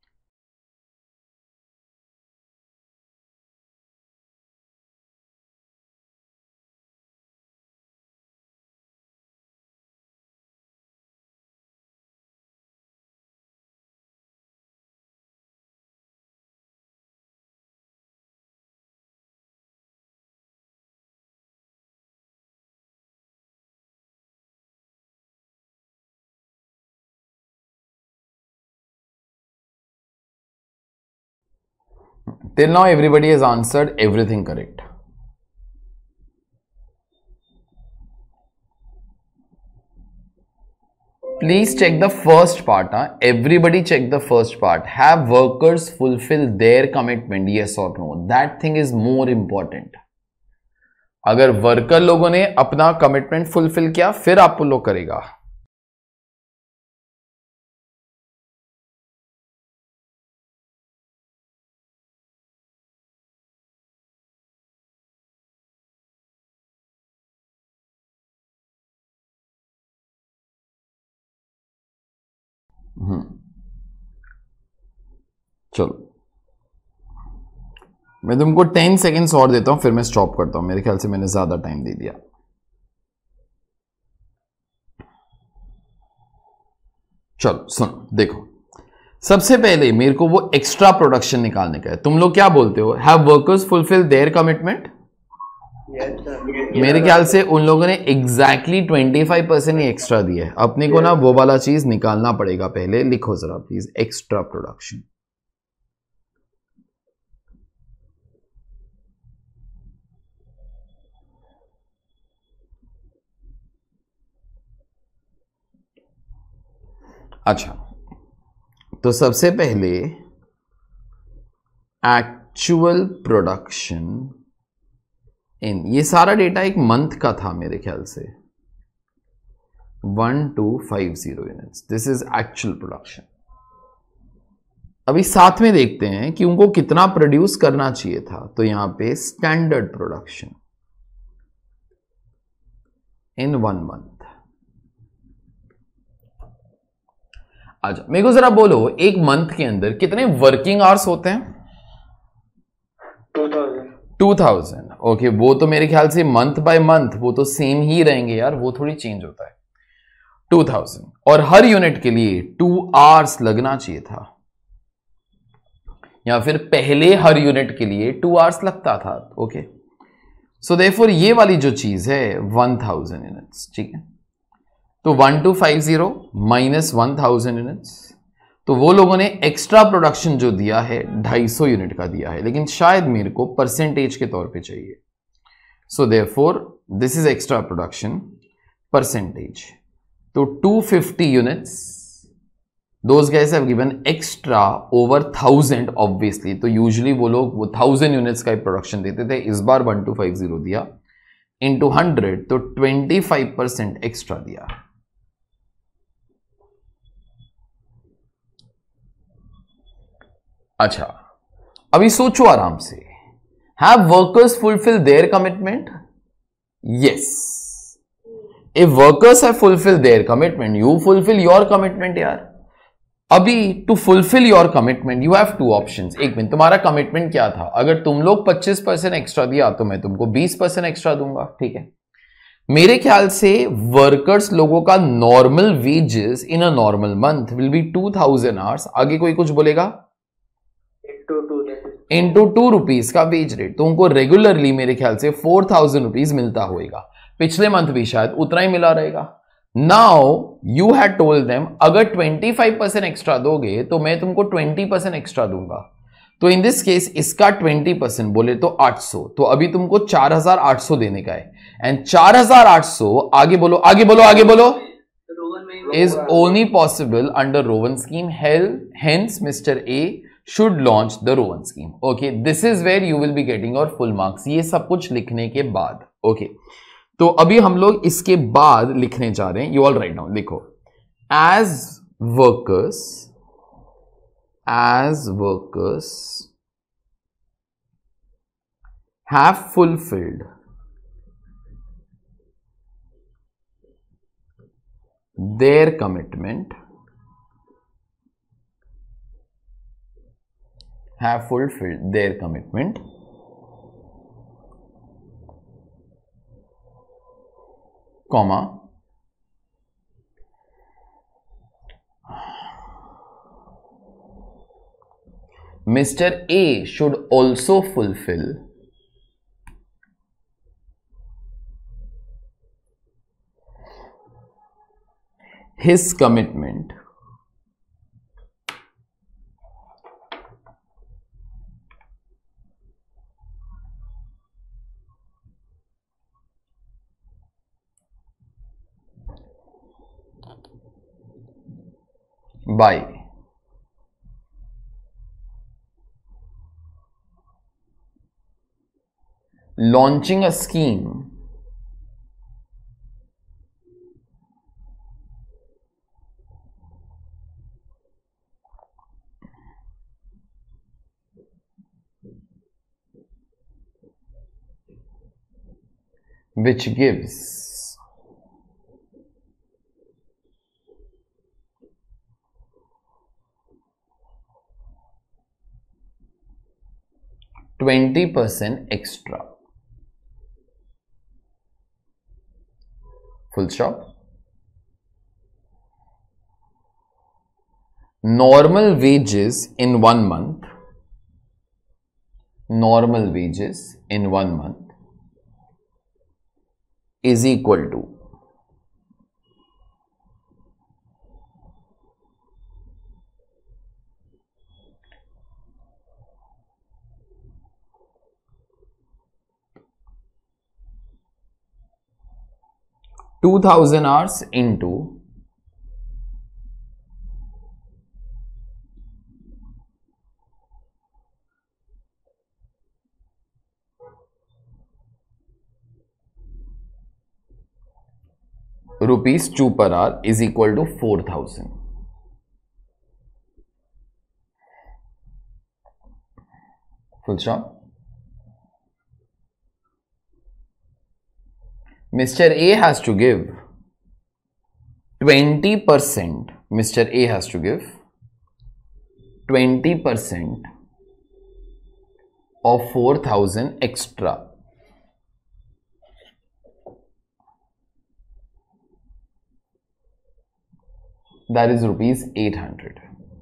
Till now everybody has answered everything correct. Please check the first part. Huh? Everybody check the first part. Have workers fulfill their commitment? Yes or no? That thing is more important. अगर worker लोगों ने अपना commitment fulfil किया फिर आप लोग करेगा। हम्म चलो मैं तुमको टेन सेकेंड्स और देता हूं, फिर मैं स्टॉप करता हूं। मेरे ख्याल से मैंने ज्यादा टाइम दे दिया। चलो सुनो देखो, सबसे पहले मेरे को वो एक्स्ट्रा प्रोडक्शन निकालने का है। तुम लोग क्या बोलते हो, have workers fulfil their commitment? मेरे ख्याल से उन लोगों ने एग्जैक्टली ट्वेंटी फाइव परसेंट ही एक्स्ट्रा दिया है। अपने को ना वो वाला चीज निकालना पड़ेगा। पहले लिखो जरा प्लीज, एक्स्ट्रा प्रोडक्शन। अच्छा, तो सबसे पहले एक्चुअल प्रोडक्शन इन, ये सारा डेटा एक मंथ का था मेरे ख्याल से, one two five zero units, this is actual production. अभी साथ में देखते हैं कि उनको कितना प्रोड्यूस करना चाहिए था। तो यहां पे standard production in one month, अच्छा मेरे को जरा बोलो एक मंथ के अंदर कितने वर्किंग आवर्स होते हैं? Two thousand two thousand okay, वो तो मेरे ख्याल से मंथ बाय मंथ वो तो सेम ही रहेंगे यार, वो थोड़ी चेंज होता है। टू थाउजेंड और हर यूनिट के लिए टू आवर्स लगना चाहिए था, या फिर पहले हर यूनिट के लिए टू आवर्स लगता था। ओके सो देयरफॉर ये वाली जो चीज है वन थाउजेंड यूनिट्स, ठीक है। तो one two five zero minus one thousand units, तो वो लोगों ने एक्स्ट्रा प्रोडक्शन जो दिया है ढाई सौ यूनिट का दिया है, लेकिन शायद मेरे को परसेंटेज के तौर पे चाहिए। So therefore this is extra production percentage. तो two fifty units those guys have given extra over thousand obviously, तो यूजुअली वो लोग वो थाउजेंड यूनिट्स का प्रोडक्शन देते थे, इस बार वन टू फाइव जीरो दिया इंटू हंड्रेड, तो ट्वेंटी फाइव परसेंट एक्स्ट्रा दिया। अच्छा अभी सोचो आराम से, have workers fulfil their commitment? Yes, if workers have fulfil their commitment you fulfil your commitment यार। अभी to fulfil your commitment you have two options. एक मिनट, तुम्हारा कमिटमेंट क्या था? अगर तुम लोग पच्चीस परसेंट एक्स्ट्रा दिया तो मैं तुमको बीस परसेंट एक्स्ट्रा दूंगा, ठीक है। मेरे ख्याल से वर्कर्स लोगों का normal wages in a normal month will be two thousand hours. आगे कोई कुछ बोलेगा? इंटू टू रुपीज का वेज रेट, तो उनको रेगुलरली मेरे ख्याल से फोर थाउजेंड रुपीज मिलता होगा। पिछले मंथ भी शायद उतना ही मिला रहेगा। Now you had told them अगर ट्वेंटी फाइव परसेंट एक्स्ट्रा दोगे तो मैं तुमको ट्वेंटी परसेंट एक्स्ट्रा दूंगा, तो इन दिस केस इसका ट्वेंटी परसेंट बोले तो आठ सौ, तो अभी तुमको चार हज़ार आठ सौ देने का है। एंड चार हज़ार आठ सौ आगे बोलो आगे बोलो आगे बोलो is only possible under Rowan scheme. Hell, hence Mister A should launch the Rowan scheme. Okay, this is where you will be getting your full marks. ये सब कुछ लिखने के बाद, okay. तो अभी हम लोग इसके बाद लिखने जा रहे हैं। You all write down, लिखो as workers, as workers have fulfilled their commitment, have fulfilled their commitment, comma, Mister A should also fulfill his commitment by launching a scheme which gives twenty percent extra, full stop. Normal wages in one month, normal wages in one month is equal to two thousand hours into rupees two per hour is equal to four thousand. Full stop. Mister A has to give twenty percent mister A has to give twenty percent of four thousand extra. That is rupees eight hundred.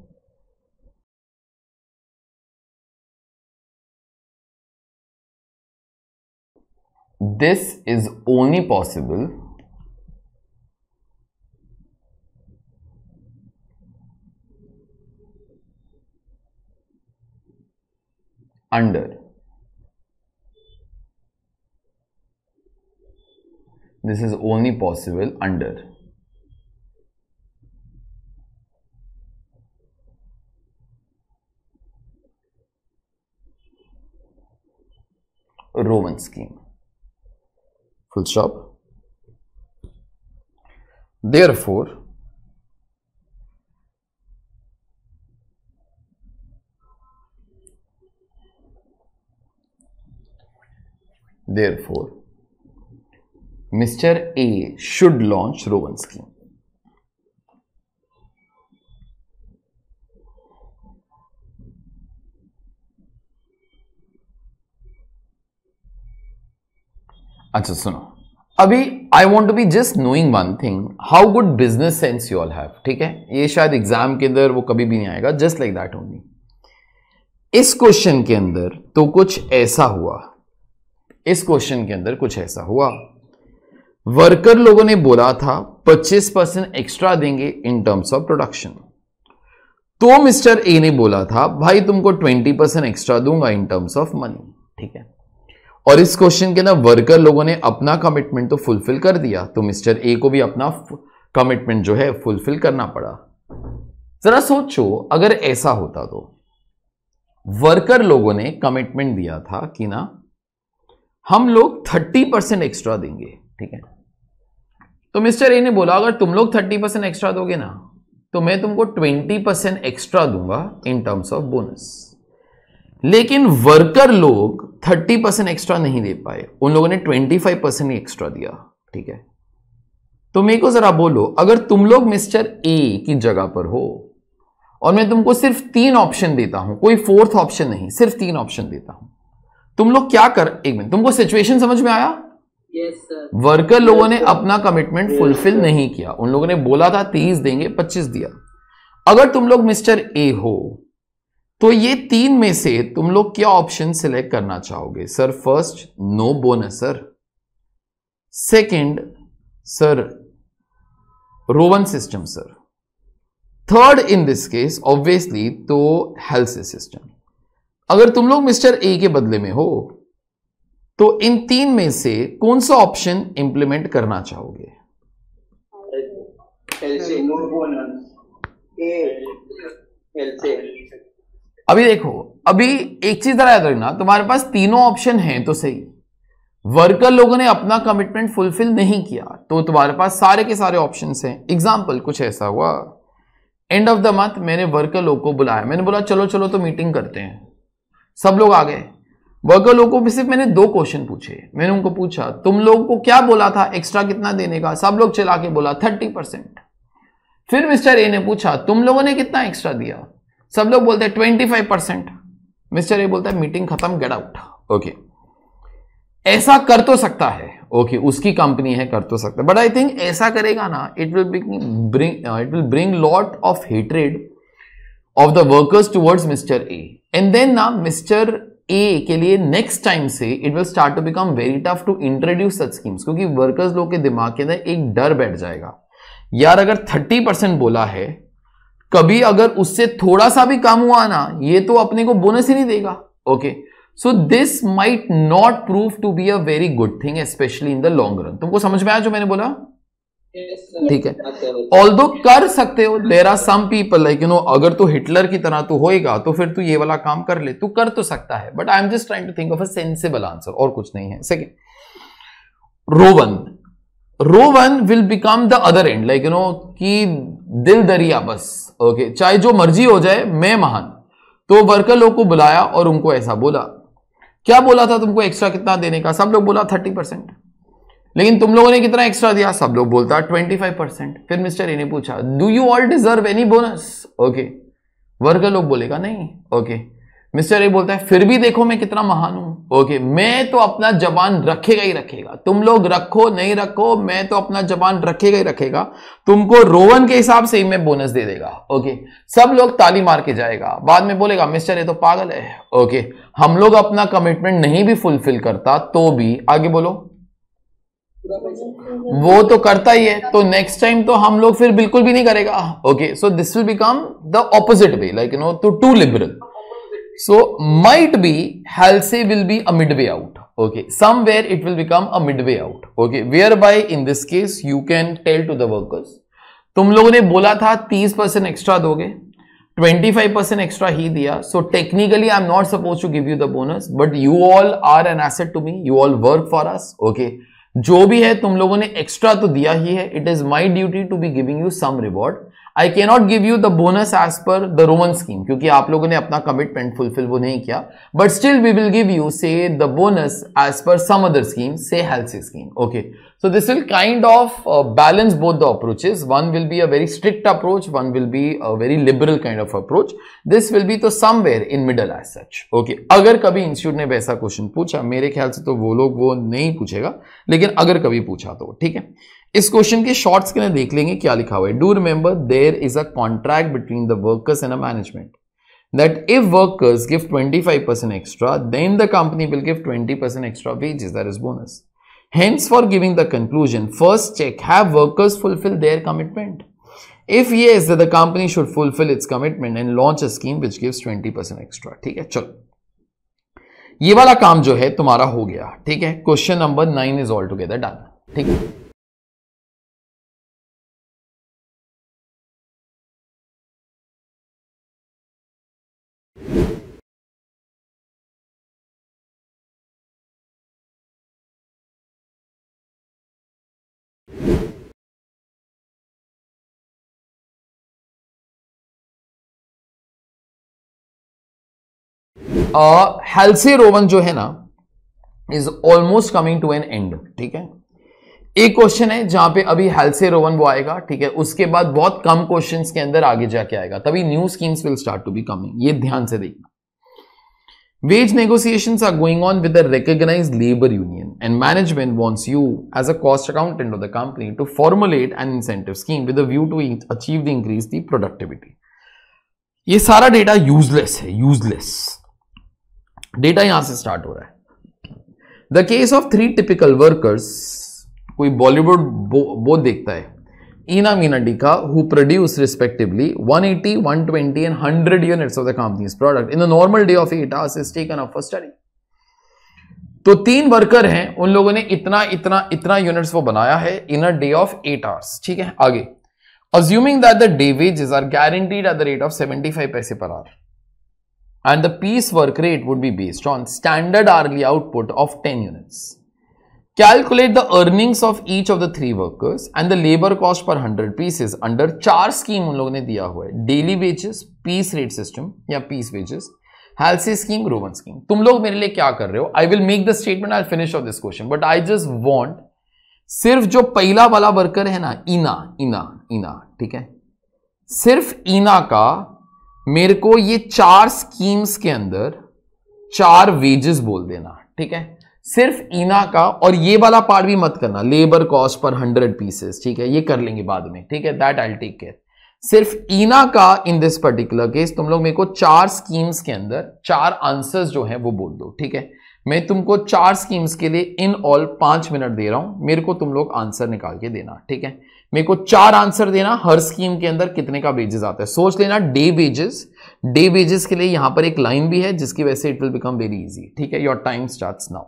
This is only possible under this is only possible under Rowan scheme. Full stop. Therefore, therefore, Mister A should launch Rowan scheme. अच्छा सुनो, अभी I want to be just knowing one thing, how good business sense you all have. ठीक है, ये शायद exam के अंदर वो कभी भी नहीं आएगा, जस्ट लाइक दैट ओनली. इस क्वेश्चन के अंदर तो कुछ ऐसा हुआ, इस क्वेश्चन के अंदर कुछ ऐसा हुआ, वर्कर लोगों ने बोला था पच्चीस परसेंट एक्स्ट्रा देंगे इन टर्म्स ऑफ प्रोडक्शन, तो मिस्टर ए ने बोला था भाई तुमको ट्वेंटी परसेंट एक्स्ट्रा दूंगा इन टर्म्स ऑफ मनी. ठीक है, और इस क्वेश्चन के अंदर वर्कर लोगों ने अपना कमिटमेंट तो फुलफिल कर दिया, तो मिस्टर ए को भी अपना कमिटमेंट जो है फुलफिल करना पड़ा. जरा सोचो अगर ऐसा होता तो वर्कर लोगों ने कमिटमेंट दिया था कि ना हम लोग थर्टी परसेंट एक्स्ट्रा देंगे. ठीक है, तो मिस्टर ए ने बोला अगर तुम लोग थर्टी परसेंट एक्स्ट्रा दोगे ना तो मैं तुमको ट्वेंटी परसेंट एक्स्ट्रा दूंगा इन टर्म्स ऑफ बोनस. लेकिन वर्कर लोग थर्टी परसेंट एक्स्ट्रा नहीं दे पाए, उन लोगों ने ट्वेंटी फाइव परसेंट ही एक्स्ट्रा दिया. ठीक है, तो मेरे को जरा बोलो अगर तुम लोग मिस्टर ए की जगह पर हो और मैं तुमको सिर्फ तीन ऑप्शन देता हूं, कोई फोर्थ ऑप्शन नहीं, सिर्फ तीन ऑप्शन देता हूं, तुम लोग क्या कर. एक मिनट, तुमको सिचुएशन समझ में आया? Yes sir. वर्कर लोगों ने अपना कमिटमेंट फुलफिल नहीं किया, उन लोगों ने बोला था तीस देंगे, पच्चीस दिया. अगर तुम लोग मिस्टर ए हो तो ये तीन में से तुम लोग क्या ऑप्शन सिलेक्ट करना चाहोगे? Sir first no bonus sir, second sir Rowan system sir, third in this case obviously तो हेल्थ सिस्टम. अगर तुम लोग मिस्टर ए के बदले में हो तो इन तीन में से कौन सा ऑप्शन इंप्लीमेंट करना चाहोगे? अभी देखो, अभी एक चीज जरा याद रखना, तुम्हारे पास तीनों ऑप्शन हैं तो सही, वर्कर लोगों ने अपना कमिटमेंट फुलफिल नहीं किया तो तुम्हारे पास सारे के सारे ऑप्शंस हैं. एग्जांपल कुछ ऐसा हुआ, एंड ऑफ द मंथ मैंने वर्कर लोगों को बुलाया, मैंने बोला चलो चलो तो मीटिंग करते हैं, सब लोग आ गए. वर्कर लोगों को सिर्फ मैंने दो क्वेश्चन पूछे, मैंने उनको पूछा तुम लोगों को क्या बोला था एक्स्ट्रा कितना देने का, सब लोग चला के बोला थर्टी परसेंट. फिर मिस्टर ए ने पूछा तुम लोगों ने कितना एक्स्ट्रा दिया, सब लोग बोलते हैं twenty five percent. Mister A बोलता है मीटिंग खत्म, गेट आउट. ओके, ऐसा कर तो सकता है, ओके okay, उसकी कंपनी है, कर तो सकता है, बट आई थिंक ऐसा करेगा ना it will bring it will bring lot of hatred of the workers towards mister A. And then ना मिस्टर ए के लिए नेक्स्ट टाइम से it will start to become very tough to introduce such schemes, क्योंकि workers लोग के दिमाग के अंदर एक डर बैठ जाएगा, यार अगर थर्टी परसेंट बोला है, कभी अगर उससे थोड़ा सा भी कम हुआ ना ये तो अपने को बोनस ही नहीं देगा. Okay, so this might not prove to be a very good thing specially in the long run. तुमको समझ में आया जो मैंने बोला? ठीक है, ऑल्दो कर सकते हो, there are some people like you know अगर तू हिटलर की तरह तू होएगा तो फिर तू ये वाला काम कर ले, तू कर तो सकता है, but I am just trying to think of a sensible answer, और कुछ नहीं है. Second, Rowan Rowan will become the other end, like you know कि दिल दरिया बस. ओके okay, चाहे जो मर्जी हो जाए मैं महान. तो वर्कर लोग को बुलाया और उनको ऐसा बोला, क्या बोला था तुमको एक्स्ट्रा कितना देने का, सब लोग बोला थर्टी परसेंट. लेकिन तुम लोगों ने कितना एक्स्ट्रा दिया? सब लोग बोलता ट्वेंटी फाइव परसेंट। फिर मिस्टर ए ने पूछा do you all deserve any bonus? Okay, worker लोग बोलेगा नहीं। ओके, मिस्टर ए बोलता है फिर भी देखो मैं कितना महान हूं। ओके, मैं तो अपना जबान रखेगा ही रखेगा, तुम लोग रखो नहीं रखो, मैं तो अपना जबान रखेगा ही रखेगा, तुमको रोवन के हिसाब से ही मैं बोनस दे देगा। ओके, सब लोग ताली मार के जाएगा। बाद में बोलेगा मिस्टर ए तो पागल है। ओके, हम लोग अपना कमिटमेंट नहीं भी फुलफिल करता तो भी, आगे बोलो, वो तो करता ही है, तो नेक्स्ट टाइम तो हम लोग फिर बिल्कुल भी नहीं करेगा। Okay, so this will become the opposite way, like you know, too too liberal. So might be Halsey will be a midway out. Okay, somewhere it will become a midway out. Okay, whereby in this case you can tell to the workers, तुम लोगों ने बोला था तीस percent extra दोगे, पच्चीस percent extra ही दिया, so technically I'm not supposed to give you the bonus, but you all are an asset to me, you all work for us. Okay, जो भी है तुम लोगों ने एक्स्ट्रा तो दिया ही है, it is my duty to be giving you some reward. I cannot give you the bonus as per the Roman scheme, क्योंकि आप लोगों ने अपना कमिटमेंट फुलफिल वो नहीं किया, but still we will give you say the bonus as per some other scheme, say Halsey scheme. Okay, so this will kind of uh, balance both the approaches. One will be a very strict approach, one will be a very liberal kind of approach. This will be to somewhere in middle as such. Okay, अगर कभी institute ने वैसा question पूछा, मेरे ख्याल से तो वो लोग वो नहीं पूछेगा, लेकिन अगर कभी पूछा तो ठीक है। इस क्वेश्चन के शॉर्ट्स के लिए देख लेंगे क्या लिखा हुआ है। Do remember there is a contract between the workers and a management that if workers give twenty-five percent extra then the company will give twenty percent extra wages, that is bonus. Hence, for giving the conclusion, first check have workers fulfilled their commitment. If yes, then the company should fulfill its commitment and launch a scheme which gives twenty percent extra. ठीक है, चलो ये वाला काम जो है तुम्हारा हो गया। ठीक है, question number nine is all together done. ठीक है, हेल्सी रोवन जो है ना is almost coming to an end. ठीक है, एक क्वेश्चन है जहां पे अभी हेल्सी रोवन वो आएगा। ठीक है, उसके बाद बहुत कम क्वेश्चंस के अंदर आगे जाके आएगा, तभी new schemes will start to be coming. ये ध्यान से देखना। Wage negotiations are going on with a recognized labor union and management wants you as a cost accountant of the company to formulate an incentive scheme with a view to achieve the increase the productivity. ये सारा data useless है, useless data यहां से start हो रहा है। The case of three typical workers, कोई Bollywood वो देखता है, Ina Meena Dika, who produce respectively one eighty, one twenty and one hundred units of the company's product in a normal day of eight hours is taken up for study. तो तीन worker हैं, उन लोगों ने इतना इतना इतना units वो बनाया है in a day of eight hours. ठीक है, आगे assuming that the day wages are guaranteed at the rate of seventy-five पैसे per hour and the piece work rate would be based on standard hourly output of ten units. Calculate the earnings of each of the three workers and the labor cost per hundred pieces under चार scheme उन लोगों ने दिया हुआ है, daily wages, piece rate system या piece wages, Halsey scheme, Rowan scheme. तुम लोग मेरे लिए क्या कर रहे हो? I will make the statement, I finish off this question, but I just want सिर्फ जो पहला वाला वर्कर है ना, इना इना इना, ठीक है, सिर्फ इना का मेरे को ये चार स्कीम्स के अंदर चार वेजेस बोल देना। ठीक है, सिर्फ इना का, और ये वाला पार्ट भी मत करना, labour cost per hundred pieces. ठीक है, ये कर लेंगे बाद में। ठीक है, दैट आई टेक केयर। सिर्फ इना का इन दिस पर्टिकुलर केस तुम लोग मेरे को चार स्कीम्स के अंदर चार आंसर्स जो है वो बोल दो। ठीक है, मैं तुमको चार स्कीम्स के लिए इन ऑल पांच मिनट दे रहा हूं, मेरे को तुम लोग आंसर निकाल के देना। ठीक है, मेरे को चार आंसर देना, हर स्कीम के अंदर कितने का वेजेस आता है सोच लेना। डे वेजेस, डे वेजेस के लिए यहां पर एक लाइन भी है जिसकी वजह से it will become very easy. ठीक है, योर टाइम स्टार्ट्स नाउ।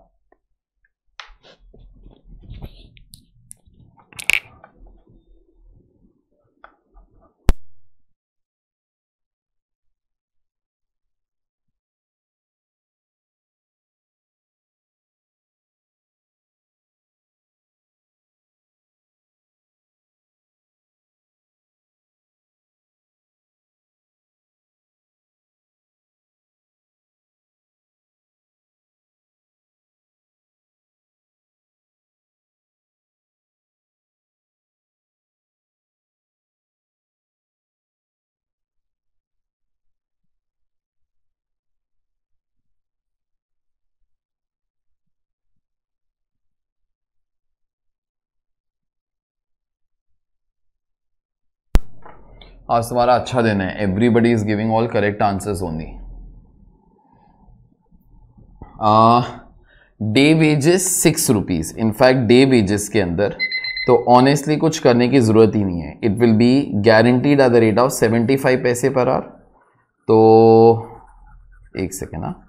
आज तुम्हारा अच्छा दिन है. Everybody is giving all correct answers only. Day wages six rupees. In fact day wages के अंदर तो ऑनेस्टली कुछ करने की जरूरत ही नहीं है. It will be guaranteed at the rate of seventy five paise per hour. तो एक सेकेंड ना,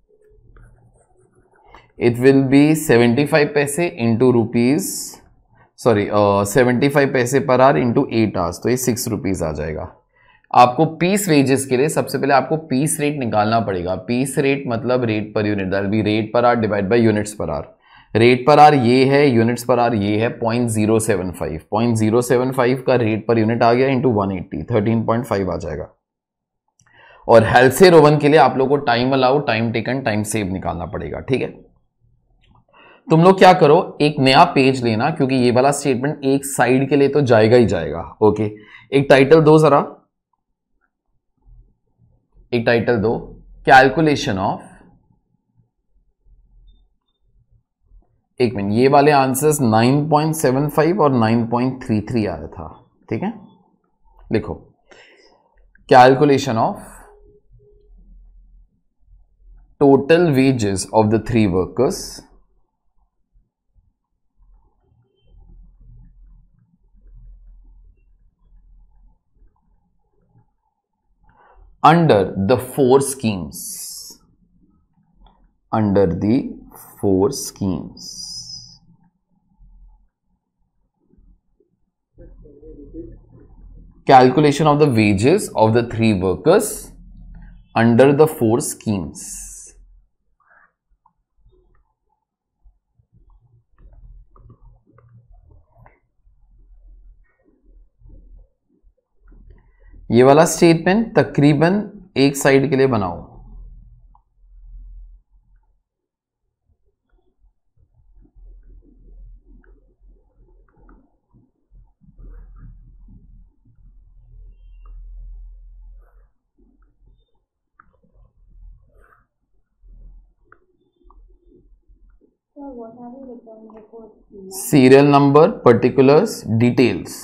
it will be seventy five paise into rupees sorry seventy five paise per our into eight hours, तो ये सिक्स रुपीज आ जाएगा. आपको पीस वेजेस के लिए सबसे पहले आपको पीस रेट निकालना पड़ेगा. पीस रेट मतलब rate per unit, that will be rate per hour divide by units per hour. Rate per hour ये है, यूनिट्स पर आवर ये है point zero seven five. Point zero seven five का rate per unit आ गया into one eighty, thirteen point five आ जाएगा. और हेल्सेर ओवन के लिए आप लोगों को time allow, time taken, time save निकालना पड़ेगा. ठीक है, तुम लोग क्या करो, एक नया पेज लेना, क्योंकि ये वाला स्टेटमेंट एक साइड के लिए तो जाएगा ही जाएगा. ओके, एक टाइटल दो जरा, एक टाइटल दो, कैलकुलेशन ऑफ. एक मिनट, ये वाले answers nine point seven five और नाइन पॉइंट थ्री थ्री आया था. ठीक है, लिखो calculation of total wages of the three workers under the four schemes, under the four schemes. Calculation of the wages of the three workers under the four schemes. ये वाला statement तकरीबन एक side के लिए बनाओ. Serial number, particulars, details.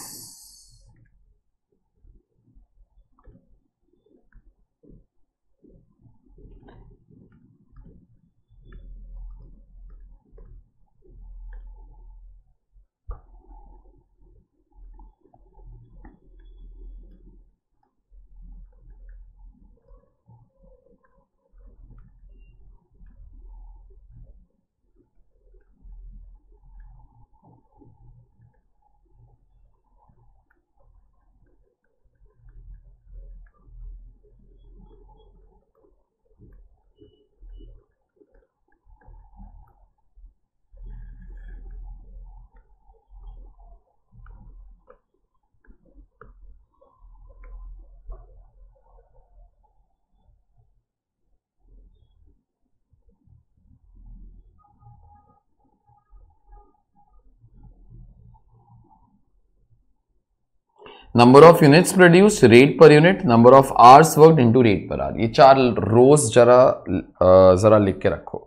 Number of units produced, rate per unit, number of hours worked into rate per hour. ये चार रोज जरा जरा लिख के रखो.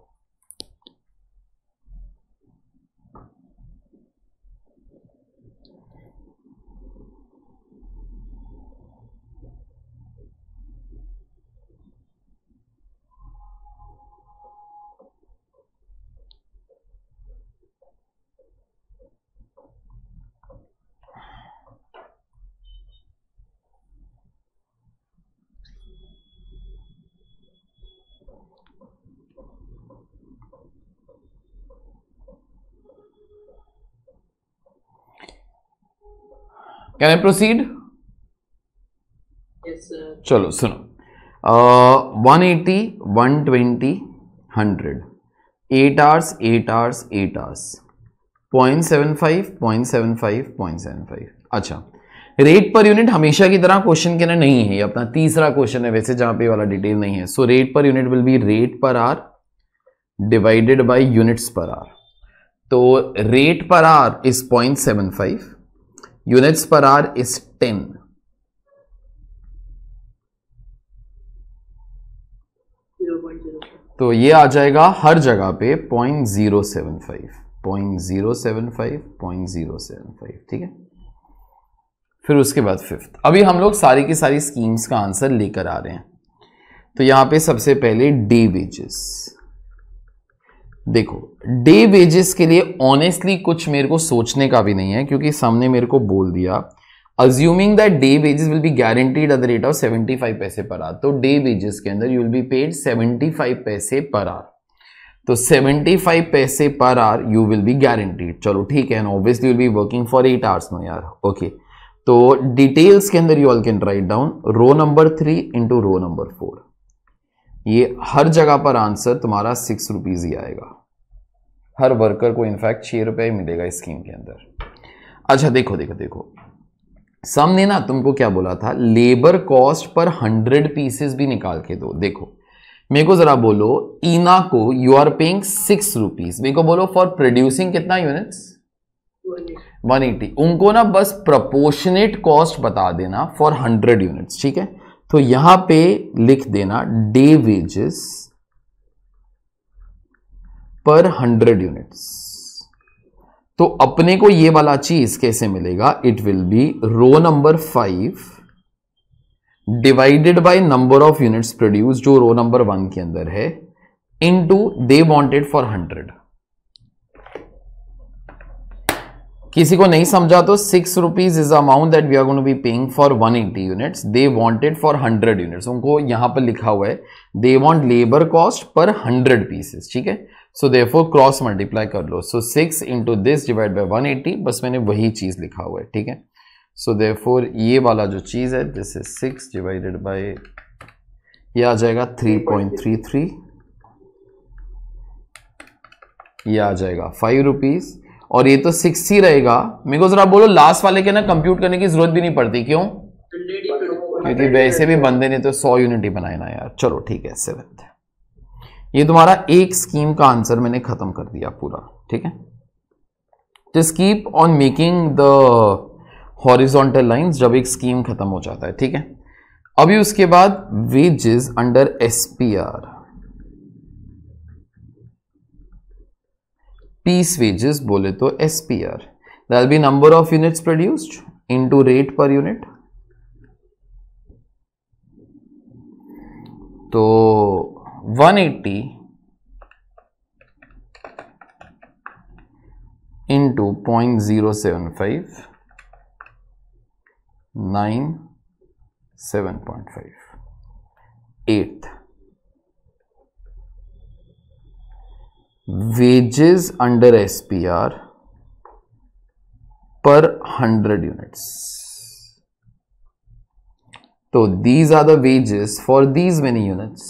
Can I proceed? Yes, sir. चलो सुनो, one eighty, one twenty, hundred, eight hours, eight hours, eight hours, point seven five, point seven five, point seven five. अच्छा, रेट पर यूनिट हमेशा की तरह क्वेश्चन के अंदर नहीं है. ये अपना तीसरा क्वेश्चन है वैसे जहां पे वाला डिटेल नहीं है. So rate per unit will be rate per hour divided by units per hour. तो rate per hour is point seven five, units per hour is ten. तो ये आ जाएगा हर जगह पे point zero seven five, point zero seven five, point zero seven five. ठीक है, फिर उसके बाद फिफ्थ। अभी हम लोग सारी की सारी स्कीम्स का आंसर लेकर आ रहे हैं। तो यहां पे सबसे पहले डे वेजेस। देखो डे वेजेस के लिए ऑनेस्टली कुछ मेरे को सोचने का भी नहीं है, क्योंकि सामने मेरे को बोल दिया assuming that day wages will be guaranteed at the rate of seventy five paise per hour. तो डे वेजेस के अंदर you will be paid seventy five paise per hour. तो seventy five paise per hour you will be guaranteed. चलो ठीक है, obviously will be working for eight hours no यार। Okay, तो details के अंदर you all can write down row number three into row number four. ये हर जगह पर आंसर तुम्हारा सिक्स रुपीज ही आएगा। हर वर्कर को इनफैक्ट छह रुपए ही मिलेगा इस स्कीम के अंदर। अच्छा देखो देखो देखो, सामने ना तुमको क्या बोला था, labour cost per hundred pieces भी निकाल के दो। देखो मेरे को जरा बोलो, ईना को you are paying six rupees, मेरे को बोलो फॉर प्रोड्यूसिंग कितना यूनिट्स, वन एटी। उनको ना बस प्रोपोर्शनेट कॉस्ट बता देना फॉर हंड्रेड यूनिट्स, ठीक है। तो यहां पे लिख देना day wages per hundred units. तो अपने को ये वाला चीज कैसे मिलेगा, it will be row number five divided by number of units produce, जो रो नंबर वन के अंदर है, into they wanted for hundred. किसी को नहीं समझा तो six rupees is amount that we are going to be paying for one eighty units, they wanted for hundred units. उनको यहां पर लिखा हुआ है they want labour cost per hundred pieces, ठीक है। सो देयरफॉर क्रॉस मल्टीप्लाई कर लो, so six into this divide by one eighty, बस मैंने वही चीज लिखा हुआ है, ठीक है। सो देयरफॉर ये वाला जो चीज है this is six divided by, ये आ जाएगा थ्री पॉइंट थ्री थ्री, ये आ जाएगा फाइव रुपीज, और ये तो सिक्स ही रहेगा। मेरे को जरा बोलो लास्ट वाले के ना कंप्यूट करने की जरूरत भी नहीं पड़ती, क्यों, क्योंकि वैसे भी बंदे ने तो सौ यूनिट ही बनाए ना यार। चलो ठीक है, सेवेंथ। ये तुम्हारा एक स्कीम का आंसर मैंने खत्म कर दिया पूरा, ठीक है। Just keep on making the horizontal lines जब एक स्कीम खत्म हो जाता है, ठीक है। अभी उसके बाद wages under SPR, piece wages बोले तो SPR, that will be number of units produced into rate per unit. तो one eighty into point zero seven five, nine seven point five. Eight wages under S P R per hundred units. So these are the wages for these many units.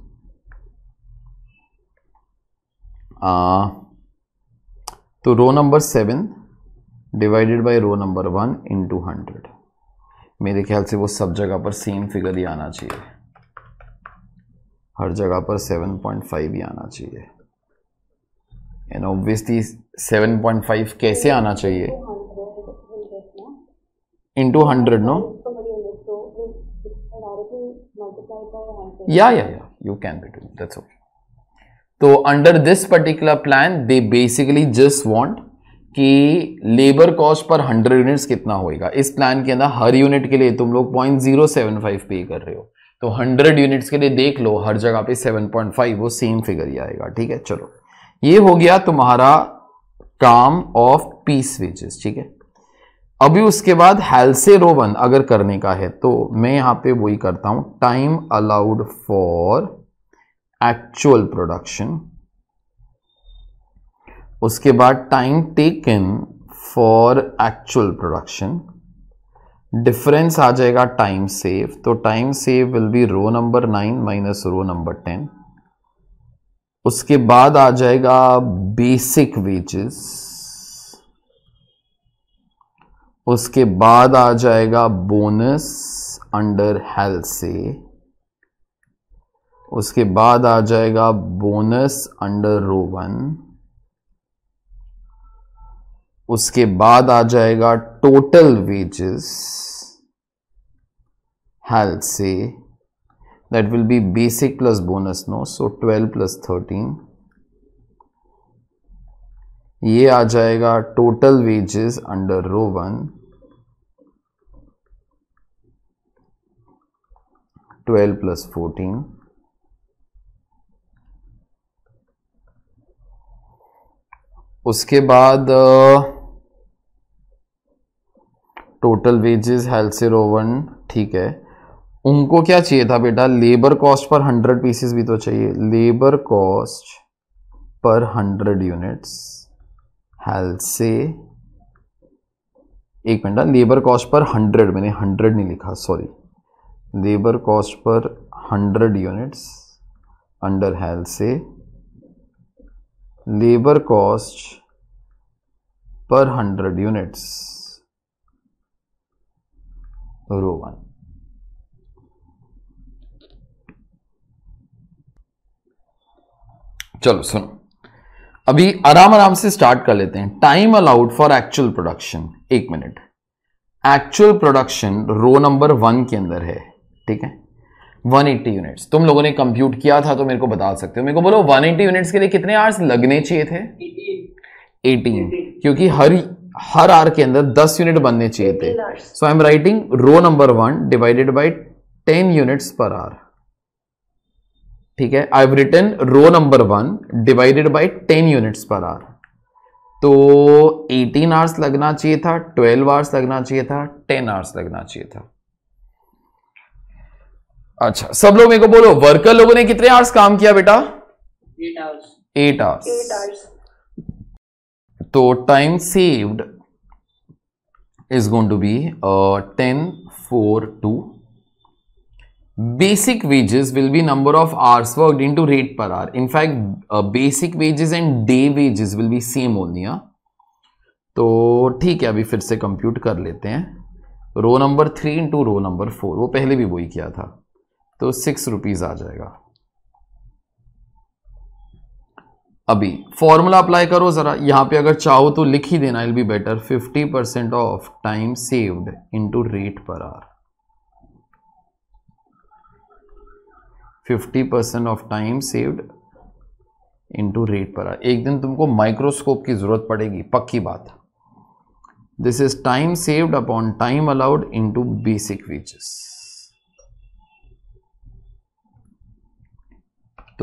Uh, तो row number seven divided by row number one into hundred. मेरे ख्याल से वो सब जगह पर same figure ही आना चाहिए, हर जगह पर सेवन पॉइंट फाइव ही आना चाहिए। And obviously seven point five कैसे आना चाहिए, into hundred, no, yeah yeah yeah you can be doing, that's okay. तो under this particular plan they basically just want कि labour cost per hundred units कितना होएगा। इस प्लान के अंदर हर यूनिट के लिए तुम लोग पॉइंट जीरो सेवन फाइव पे कर रहे हो, तो हंड्रेड यूनिट्स के लिए देख लो हर जगह पे सेवन पॉइंट फाइव, वो सेम फिगर ही आएगा, ठीक है। चलो ये हो गया तुम्हारा काम ऑफ पीस वेजेस, ठीक है। अभी उसके बाद हेल्से रो वन अगर करने का है तो मैं यहां पे वही करता हूं, time allowed for actual production, उसके बाद time taken for actual production, difference आ जाएगा टाइम सेव। तो time save will be row number nine minus row number ten. उसके बाद आ जाएगा बेसिक वेजेस, उसके बाद आ जाएगा बोनस अंडर हेल्से, उसके बाद आ जाएगा बोनस अंडर रो वन, उसके बाद आ जाएगा total wages Halsey, that will be basic plus bonus, no, so twelve plus thirteen, ये आ जाएगा total wages under row one, twelve plus fourteen, उसके बाद total wages Halsey row one, ठीक है। उनको क्या चाहिए था बेटा, labour cost per hundred pieces भी तो चाहिए, labour cost per hundred units Halsey से, एक मिनट, लेबर कॉस्ट पर हंड्रेड, मैंने हंड्रेड नहीं लिखा, sorry, labour cost per hundred units under health से, labour cost per hundred units row one. चलो सुनो, अभी आराम आराम से स्टार्ट कर लेते हैं। Time allowed for actual production, एक मिनट, actual production row number one के अंदर है, ठीक है, वन एटी यूनिट्स। तुम लोगों ने कंप्यूट किया था तो मेरे को बता सकते हो, मेरे को बोलो वन एटी यूनिट्स के लिए कितने आवर्स लगने चाहिए थे? एटीन, क्योंकि हर हर आवर के अंदर दस यूनिट बनने चाहिए थे। So I am writing row number one divided by ten units per hour, ठीक है। I have written row number one divided by ten units per hour, तो एटीन आवर्स लगना चाहिए था, ट्वेल्व आवर्स लगना चाहिए था, टेन आवर्स लगना चाहिए था। अच्छा, सब लोग मेरे को बोलो, वर्कर लोगों ने कितने आवर्स काम किया बेटा? Eight hours. Eight hours. तो time saved is going to be ten four two. Basic wages will be number of hours worked into rate per hour. In fact, uh, basic wages and day wages will be same only. हाँ, तो ठीक है, अभी फिर से compute कर लेते हैं। Row number three into row number four, वो पहले भी वही किया था, तो सिक्स रुपीज आ जाएगा। अभी फॉर्मूला अप्लाई करो जरा, यहां पे अगर चाहो तो लिख ही देना, it'll be better. Fifty percent of time saved into rate per hour, fifty percent of time saved into rate per hour. एक दिन तुमको माइक्रोस्कोप की जरूरत पड़ेगी, पक्की बात। This is time saved upon time allowed into basic wages. तो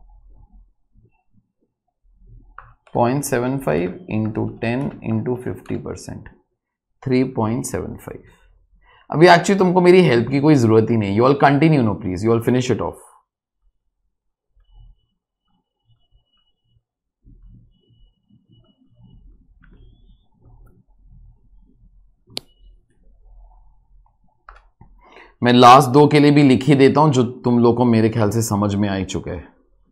point seven five into ten into fifty percent, three point seven five. अभी एक्चुअली तुमको मेरी हेल्प की कोई जरूरत ही नहीं, you all continue no please, you all finish it off. मैं लास्ट दो के लिए भी लिख ही देता हूं, जो तुम लोगों को मेरे ख्याल से समझ में आ ही चुका है।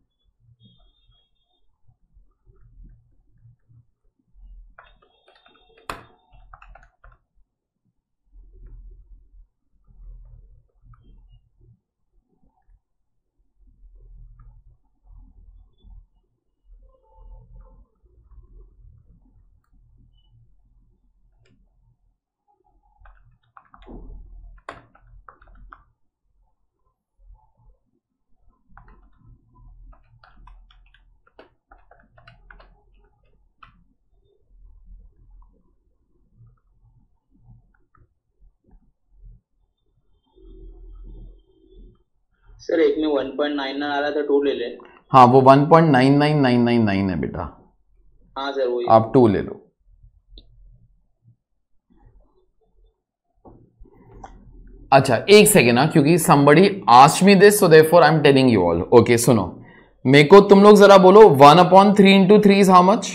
सर एक में वन पॉइंट नाइन नाइन आ रहा था, टू ले ले। हाँ, वो one point nine nine nine nine nine है बेटा। हाँ सर वही, आप टू ले लो। अच्छा एक सेकेंड ना, क्योंकि somebody asked me this, so therefore I'm telling you all. Okay सुनो, मेरे को तुम लोग जरा बोलो, one upon three into three is how much?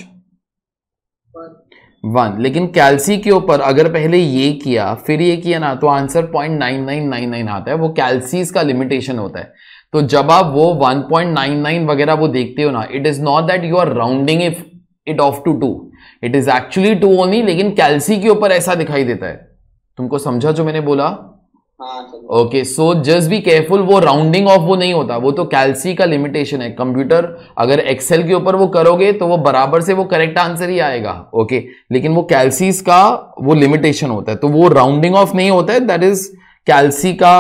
One. लेकिन कैल्सी के ऊपर अगर पहले ये किया फिर ये किया ना, तो answer point nine nine nine nine आता है। वो कैल्सीज का लिमिटेशन होता है। तो जब आप वो वन पॉइंट नाइन नाइन वगैरह वो देखते हो ना, it is not that you are rounding if it off to two, it is actually two only, लेकिन कैल्सी के ऊपर ऐसा दिखाई देता है। तुमको समझा जो मैंने बोला? Okay, so just be careful, वो राउंडिंग ऑफ वो नहीं होता, वो तो कैल्सी का लिमिटेशन है। कंप्यूटर अगर एक्सेल के ऊपर वो करोगे तो वो बराबर से वो करेक्ट आंसर ही आएगा। Okay okay? लेकिन वो कैल्सीज का वो लिमिटेशन होता है, तो वो राउंडिंग ऑफ नहीं होता है। दैट इज कैल्सी का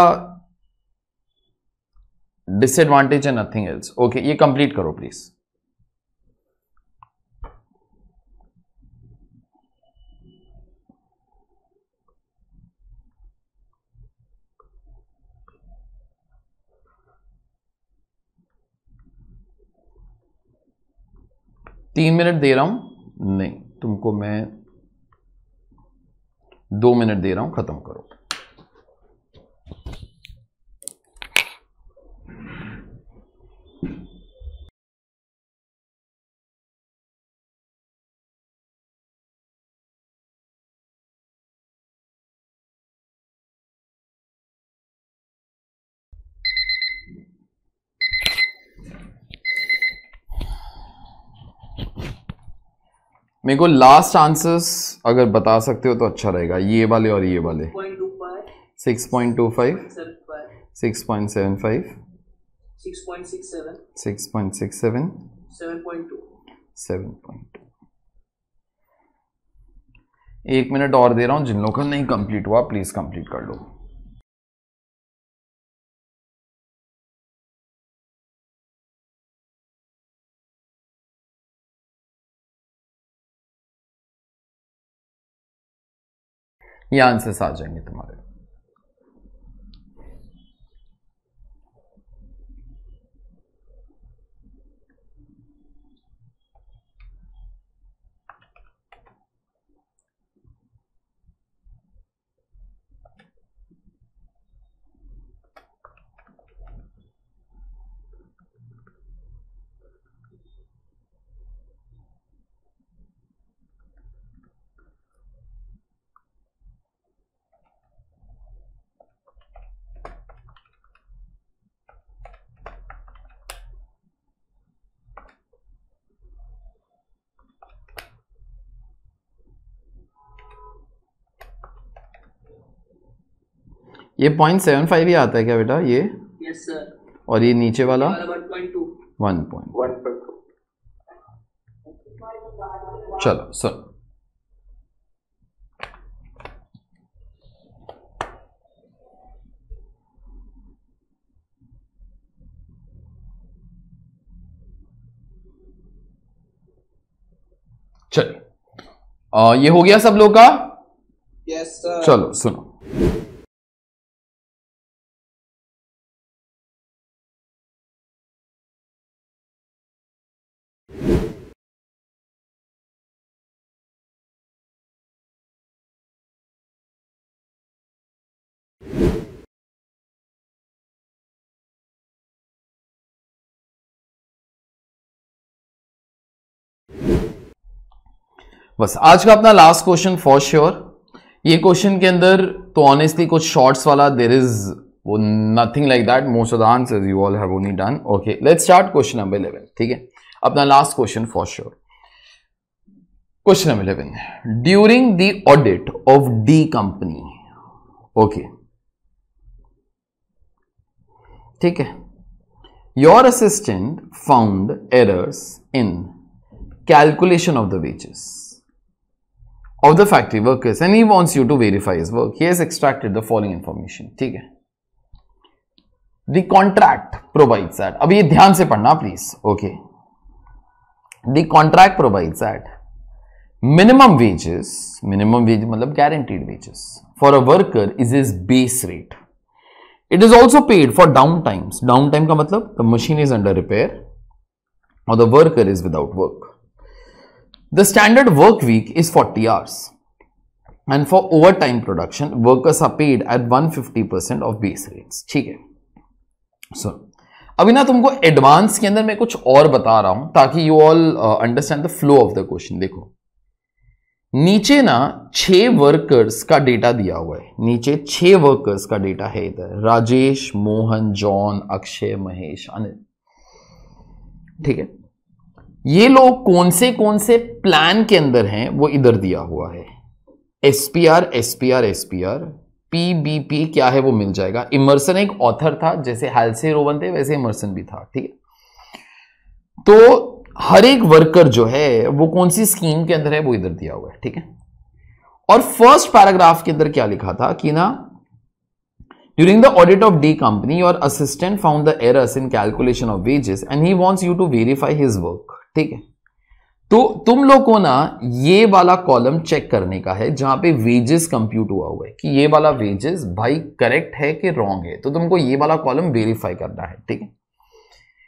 डिसएडवांटेज है, नथिंग एल्स। ओके, ये कंप्लीट करो प्लीज। तीन मिनट दे रहा हूं, नहीं तुमको मैं दो मिनट दे रहा हूं, खत्म करो। मेरे को लास्ट आंसर्स अगर बता सकते हो तो अच्छा रहेगा, ये वाले और ये वाले। Six point two five, six point seven five, six point six seven, six point six seven, seven point two, seven point two. एक मिनट और दे रहा हूं, जिन लोगों का नहीं कंप्लीट हुआ प्लीज कंप्लीट कर लो। ये आंसर्स आ जाएंगे तुम्हारे। ये पॉइंट सेवन फाइव ही आता है क्या बेटा ये? Yes sir. और ये नीचे वाला one point two. One point. चलो सर, चलिए ये हो गया सब लोग का? Yes sir. चलो सुनो, बस आज का अपना लास्ट क्वेश्चन फॉर श्योर। ये क्वेश्चन के अंदर तो ऑनेस्टली कुछ शॉर्ट्स वाला देयर इज वो nothing like that, most of the answers you all have only done. Okay let's start question number eleven. ठीक है, अपना last question for sure. Question number eleven, during the audit of the company. Okay ठीक है, your assistant found errors in calculation of the wages of the factory workers and he wants you to verify his work. He has extracted the following information. ठीक है, the contract provides that, अब ये ध्यान से पढ़ना please. Okay, the contract provides that minimum wages, minimum wage मतलब guaranteed wages for a worker is his base rate. It is also paid for downtimes. Downtime का मतलब the machine is under repair or the worker is without work. The standard work week is forty hours and for overtime production workers are paid at one hundred fifty percent of base rates. ठीक है, so अभी ना तुमको advance के अंदर मैं कुछ और बता रहा हूं ताकि you all understand the flow of the question. देखो नीचे ना छह वर्कर्स का डेटा दिया हुआ है, नीचे छह वर्कर्स का डेटा है इधर, राजेश, मोहन, जॉन, अक्षय, महेश, अनिल। ठीक है, ये लोग कौन से कौन से प्लान के अंदर हैं वो इधर दिया हुआ है। एसपीआर, एसपीआर, एसपीआर, पीबीपी क्या है वो मिल जाएगा। इमर्सन एक ऑथर था, जैसे हालसे रोवन थे वैसे इमर्सन भी था। ठीक है, तो हर एक वर्कर जो है वो कौन सी स्कीम के अंदर है वो इधर दिया हुआ है। ठीक है, और फर्स्ट पैराग्राफ के अंदर क्या लिखा था कि ना During the audit of D company, your assistant found the errors in calculation of wages and he wants you to verify his work. ठीक है, तो तुम लोग को ना ये वाला कॉलम चेक करने का है जहां पे वेजेस कंप्यूट हुआ हुआ है कि ये वाला वेजेस भाई करेक्ट है कि रॉन्ग है, तो तुमको ये वाला कॉलम वेरीफाई करना है। ठीक है,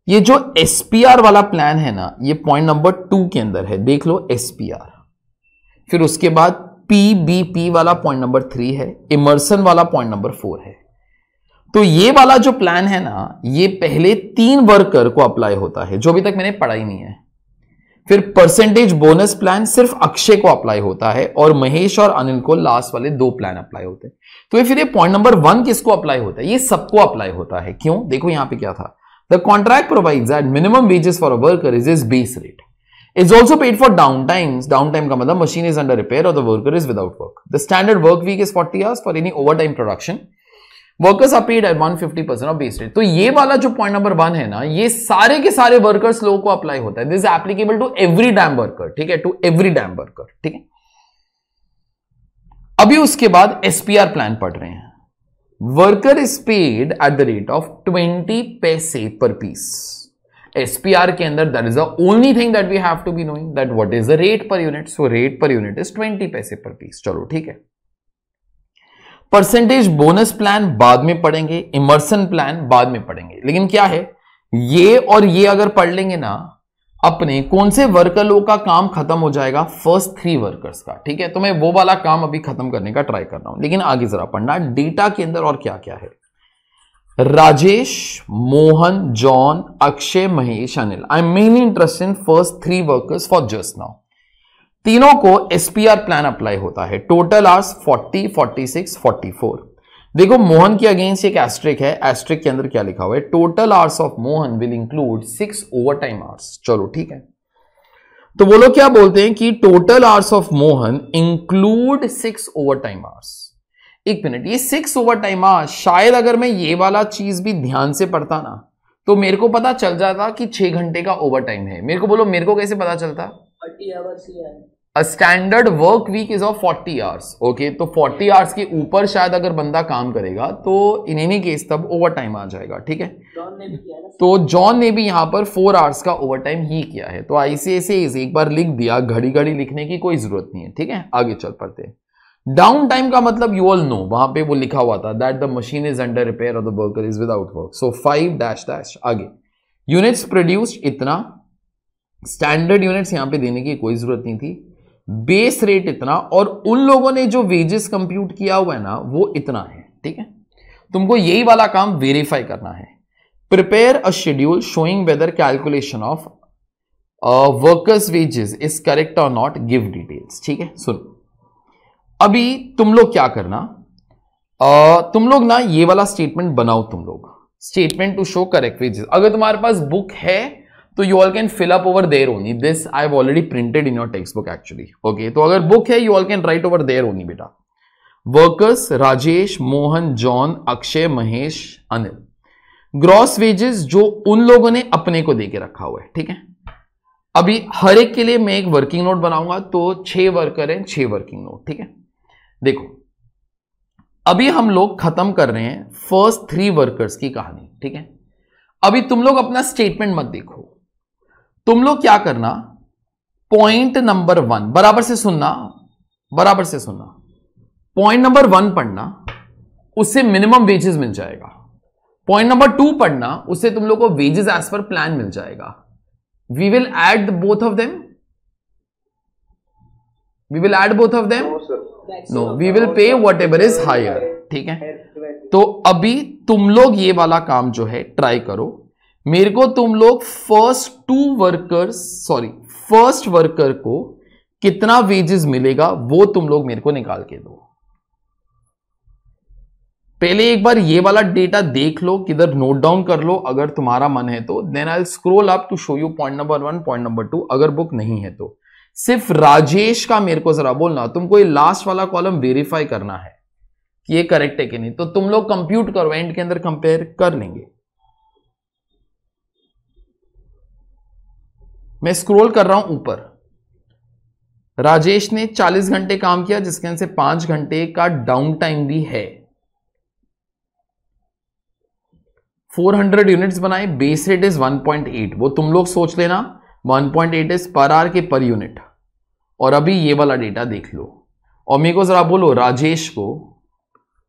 ये जो एसपीआर वाला प्लान है ना, ये पॉइंट नंबर टू के अंदर है, देख लो एसपीआर। फिर उसके बाद पीबीपी वाला पॉइंट नंबर थ्री है, इमर्सन वाला पॉइंट नंबर फोर है। तो ये वाला जो प्लान है ना, ये पहले तीन वर्कर को अप्लाई होता है, जो अभी तक मैंने पढ़ा ही नहीं है। फिर परसेंटेज बोनस प्लान सिर्फ अक्षय को अप्लाई होता है, और महेश और अनिल को लास्ट वाले दो प्लान अप्लाई होते हैं। तो ये फिर ये पॉइंट नंबर वन किसको अप्लाई होता है? ये सबको अप्लाई होता है। क्यों? देखो यहां पे क्या था, the contract provides that minimum wages for a worker is is base rate, is also paid for down times. Down time का मतलब मशीन इज अंडर रिपेयर और the worker is without work. The standard work week is forty hours for any over time production. Workers are paid at one fifty percent of base rate. तो ये वाला जो point number one है ना, ये सारे के सारे वर्कर्स लोगों को अप्लाई होता है। This is applicable to every dam worker, ठीक है, टू एवरी डैम वर्कर, ठीक है। अभी उसके बाद एसपीआर प्लान पढ़ रहे हैं। Worker is paid at the rate of twenty paise per piece. SPR के अंदर that is the only thing that we have to be knowing, that what is the rate per unit. So rate per unit is twenty paise per piece. चलो ठीक है। Percentage bonus plan बाद में पढ़ेंगे, immersion plan बाद में पढ़ेंगे। लेकिन क्या है, ये और ये अगर पढ़ लेंगे ना अपने, कौन से वर्कर लोग का काम खत्म हो जाएगा? फर्स्ट थ्री वर्कर्स का, ठीक है। तो मैं वो वाला काम अभी खत्म करने का ट्राई कर रहा हूं, लेकिन आगे जरा पढ़ना डेटा के अंदर और क्या क्या है। Rajesh, Mohan, John, Akshay, Mahesh, Anil. I am mainly interested in first three workers for just now. तीनों को एसपीआर प्लान अप्लाई होता है। Total hours forty, forty six, forty four. देखो मोहन के अगेंस्ट एक एस्ट्रिक है, एस्ट्रिक के अंदर क्या लिखा हुआ है? Total hours of Mohan will include six over time hours. चलो ठीक है। तो वो लोग क्या बोलते हैं कि total hours of Mohan include six over time hours. एक मिनट, ये सिक्स ओवर टाइम आवर्स, शायद अगर मैं ये वाला चीज भी ध्यान से पढ़ता ना, तो मेरे को पता चल जाता कि छह घंटे का ओवर टाइम है। मेरे को बोलो, मेरे को कैसे पता चलता? फोर्टी आवर्स ही है। A standard work week is of forty hours, okay? तो forty hours के ऊपर शायद अगर बंदा काम करेगा तो इन एनी केस तब ओवर टाइम आ जाएगा, ठीक है। जॉन ने भी किया ना, तो जॉन ने भी यहां पर फोर आवर्स का ओवर टाइम ही किया है। तो ऐसे ऐसे एक बार लिख दिया, घड़ी घड़ी लिखने की कोई जरूरत नहीं है, ठीक है। आगे चल पड़ते हैं। डाउन टाइम का मतलब यू ऑल नो, वहां पे वो लिखा हुआ था that the machine is under repair और the worker is without work. So five dash dash. आगे यूनिट्स प्रोड्यूस्ड इतना, स्टैंडर्ड यूनिट्स यहां पे देने की कोई जरूरत नहीं थी। बेस रेट इतना, और उन लोगों ने जो वेजेस कंप्यूट किया हुआ है ना वो इतना है, ठीक है। तुमको यही वाला काम वेरीफाई करना है। Prepare a schedule showing whether calculation of workers wages is correct और नॉट, गिव डिटेल्स, ठीक है। सुनो, अभी तुम लोग क्या करना, uh, तुम लोग ना ये वाला स्टेटमेंट बनाओ। तुम लोग statement to show correct wages, अगर तुम्हारे पास बुक है तो you all can fill up over there only. This I've already printed in your textbook actually. Okay, तो अगर बुक है you all can write over there only बेटा। Workers Rajesh, Mohan, John, Akshay, Mahesh, Anil. Gross wages जो उन लोगों ने अपने को देके रखा हुआ है, ठीक है। अभी हर एक के लिए मैं एक वर्किंग नोट बनाऊंगा, तो छह वर्कर हैं, छह वर्किंग नोट, ठीक है। देखो अभी हम लोग खत्म कर रहे हैं फर्स्ट थ्री वर्कर्स की कहानी, ठीक है। अभी तुम लोग अपना स्टेटमेंट मत देखो, तुम लोग क्या करना, पॉइंट नंबर वन बराबर से सुनना, बराबर से सुनना। पॉइंट नंबर वन पढ़ना, उससे मिनिमम वेजेस मिल जाएगा। पॉइंट नंबर टू पढ़ना, उससे तुम लोग को वेजेस एज पर प्लान मिल जाएगा। We will add both of them, we will add both of them, no we will pay whatever is higher, ठीक है। तो अभी तुम लोग ये वाला काम जो है ट्राई करो। मेरे को तुम लोग first two workers sorry first worker को कितना वेजेस मिलेगा वो तुम लोग मेरे को निकाल के दो। पहले एक बार ये वाला डेटा देख लो, किधर नोट डाउन कर लो अगर तुम्हारा मन है तो। Then I will scroll up to show you point number one, point number two. अगर बुक नहीं है तो सिर्फ राजेश का मेरे को जरा बोलना, तुमको ये लास्ट वाला कॉलम वेरीफाई करना है कि ये करेक्ट है कि नहीं। तो तुम लोग कंप्यूट करो, एंड के अंदर कंपेयर कर लेंगे। मैं स्क्रॉल कर रहा हूं ऊपर। राजेश ने चालीस घंटे काम किया, जिसके अंदर से पांच घंटे का डाउन टाइम भी है। चार सौ यूनिट्स बनाए, base rate is one point eight. वो तुम लोग सोच लेना one point eight is per hour के पर यूनिट। और अभी ये वाला डेटा देख लो और मेरे को जरा बोलो राजेश को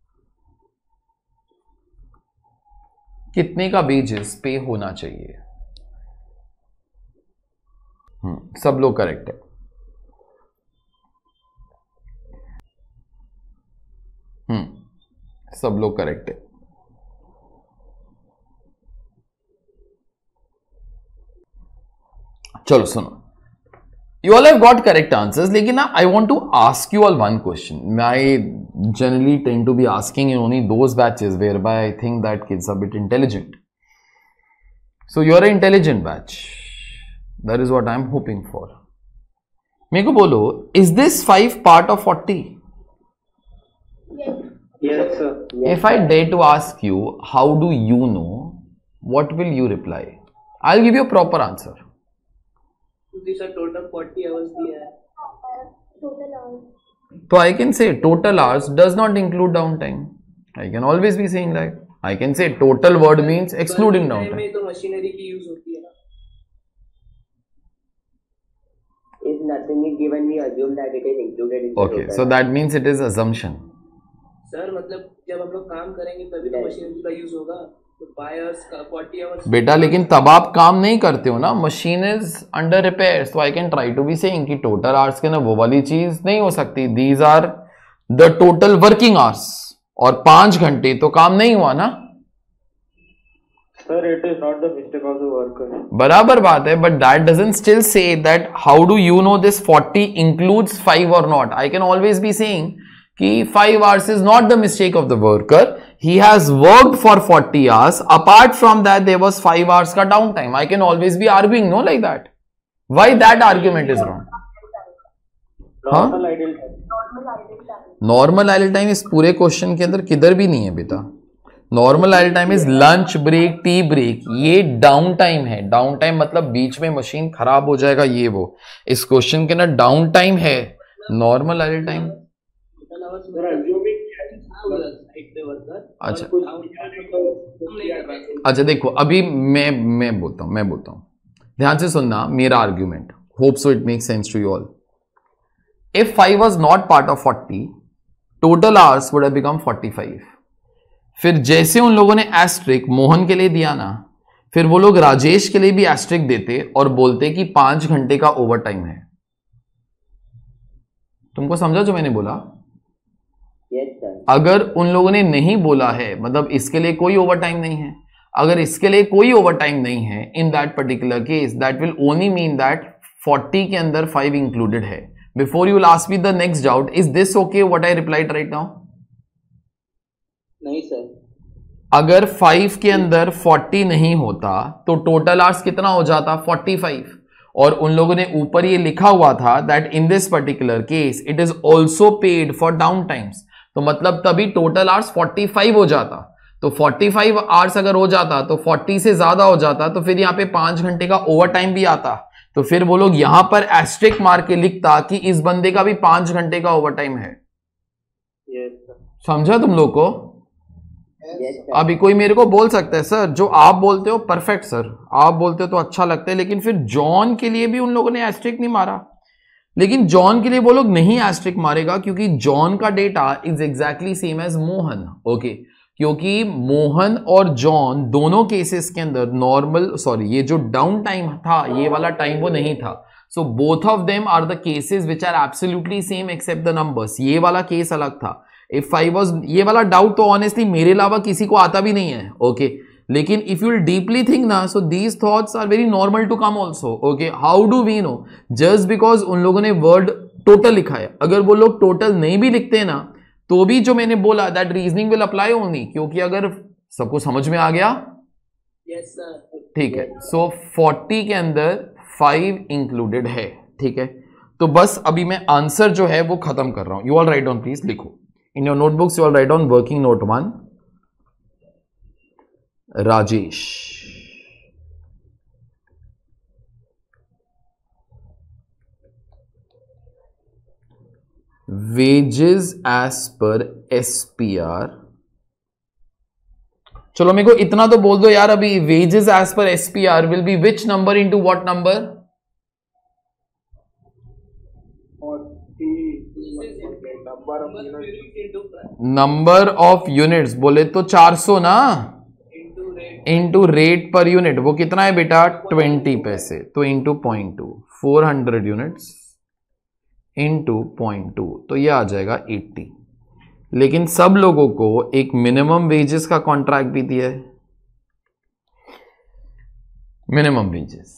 कितने का वेजेस पे होना चाहिए। हम्म सब लोग करेक्ट है। हम्म सब लोग करेक्ट है। चलो सुनो, you all have got correct answers, लेकिन ना I want to ask you all one question. I generally tend to be asking in only those batches whereby I think that kids are a bit intelligent. So you are an intelligent batch. That is what I am hoping for. मेरे को बोलो, is this five part of forty? Yes. Yes, sir. If I dare to ask you, how do you know? What will you reply? I'll give you a proper answer. These are total forty hours दिया है. Total hours. So I can say total hours does not include downtime. I can always be saying that. I can say total word means excluding downtime. में तो machinery की use होती है ना. If nothing is given, we assume that it is included in the Okay, total. so that means it is assumption. Sir मतलब जब हम लोग काम करेंगे तभी तो मशीनरी का यूज होगा. तो फाइव आवर्स का फोर्टी आवर्स. बेटा लेकिन तब आप काम नहीं करते हो ना, machine is under repair, so I can try to be saying कि टोटल आवर्स के ना वो वाली चीज नहीं हो सकती. These are the total working hours, और पांच घंटे तो काम नहीं हुआ ना. Sir, it is not the mistake of the worker. बराबर बात है, but that doesn't still say that how do you know this forty includes five और not. I can always be saying कि five hours is not the mistake of the worker. He has worked for forty hours. Apart from that, there was five hours ka downtime. I can always be arguing, no, like that. Why that argument is wrong? Normal idle time. Normal idle time इस पूरे question के अंदर किधर भी नहीं है बेटा. Normal idle time is lunch break, tea break. ये डाउन टाइम है. डाउन टाइम मतलब बीच में मशीन खराब हो जाएगा, ये वो. इस क्वेश्चन के अंदर डाउन टाइम है. नॉर्मल आइडल टाइम अच्छा अच्छा देखो, अभी मैं मैं बोलता हूं मैं बोलता हूं ध्यान से सुनना मेरा argument. Hope so it make sense to you all. If five was not part of forty, total hours would have become forty five. फिर जैसे उन लोगों ने एस्ट्रिक मोहन के लिए दिया ना, फिर वो लोग राजेश के लिए भी एस्ट्रिक देते और बोलते कि पांच घंटे का ओवर टाइम है. तुमको समझा जो मैंने बोला? Yes, sir. अगर उन लोगों ने नहीं बोला है, मतलब इसके लिए कोई ओवर टाइम नहीं है, अगर इसके लिए कोई ओवर टाइम नहीं है, in that particular case that will only mean that forty के अंदर फाइव इंक्लूडेड है. Before you last me the next doubt, is this okay what I replied right now? नहीं सर. अगर फाइव के अंदर forty नहीं होता तो टोटल आवर्स कितना हो जाता? Forty five. और उन लोगों ने ऊपर ये लिखा हुआ था that in this particular case it is also paid for down times. तो मतलब तभी टोटल आवर्स फोर्टी फाइव हो जाता. तो फोर्टी फाइव आवर्स अगर हो जाता तो फोर्टी से ज्यादा हो जाता, तो फिर यहां पे पांच घंटे का ओवर टाइम भी आता. तो फिर वो लोग यहां पर एस्ट्रिक मार के लिखता कि इस बंदे का भी पांच घंटे का ओवर टाइम है. Yes, sir. समझा तुम लोग को? Yes, sir. अभी कोई मेरे को बोल सकता है सर जो आप बोलते हो परफेक्ट सर, आप बोलते हो तो अच्छा लगता है, लेकिन फिर जॉन के लिए भी उन लोगों ने एस्ट्रिक नहीं मारा. लेकिन जॉन के लिए वो लोग नहीं एस्ट्रिक मारेगा क्योंकि जॉन का data is exactly same as Mohan. Okay, क्योंकि मोहन और जॉन दोनों केसेस के अंदर नॉर्मल सॉरी ये जो डाउन टाइम था ये वाला टाइम वो नहीं था. So both of them are the cases which are absolutely same except the numbers. ये वाला केस अलग था. इफ फाइव वाज, ये वाला डाउट तो ऑनेस्टली मेरे अलावा किसी को आता भी नहीं है. ओके, लेकिन इफ यू डीपली थिंक ना, so these thoughts are very normal to come also. Okay, how do we know? Just because उन लोगों ने वर्ड टोटल लिखा है. अगर वो लोग टोटल नहीं भी लिखते ना तो भी जो मैंने बोला that reasoning will apply only, क्योंकि अगर सबको समझ में आ गया. Yes sir. ठीक है, सो फोर्टी के अंदर फाइव इंक्लूडेड है. ठीक है, तो बस अभी मैं आंसर जो है वो खत्म कर रहा हूं. You all write on, please लिखो in your notebooks. You all write on working note one. Rajesh, wages as per S P R. चलो मेरे को इतना तो बोल दो यार अभी, wages as per S P R will be which number into what number? Number of units बोले तो चार सौ ना, इंटू रेट पर यूनिट, वो कितना है बेटा ट्वेंटी पैसे, तो into point two, four hundred units into point two, तो ये आ जाएगा एट्टी। लेकिन सब लोगों को एक मिनिमम वेजेस का कॉन्ट्रैक्ट भी दिया है, minimum wages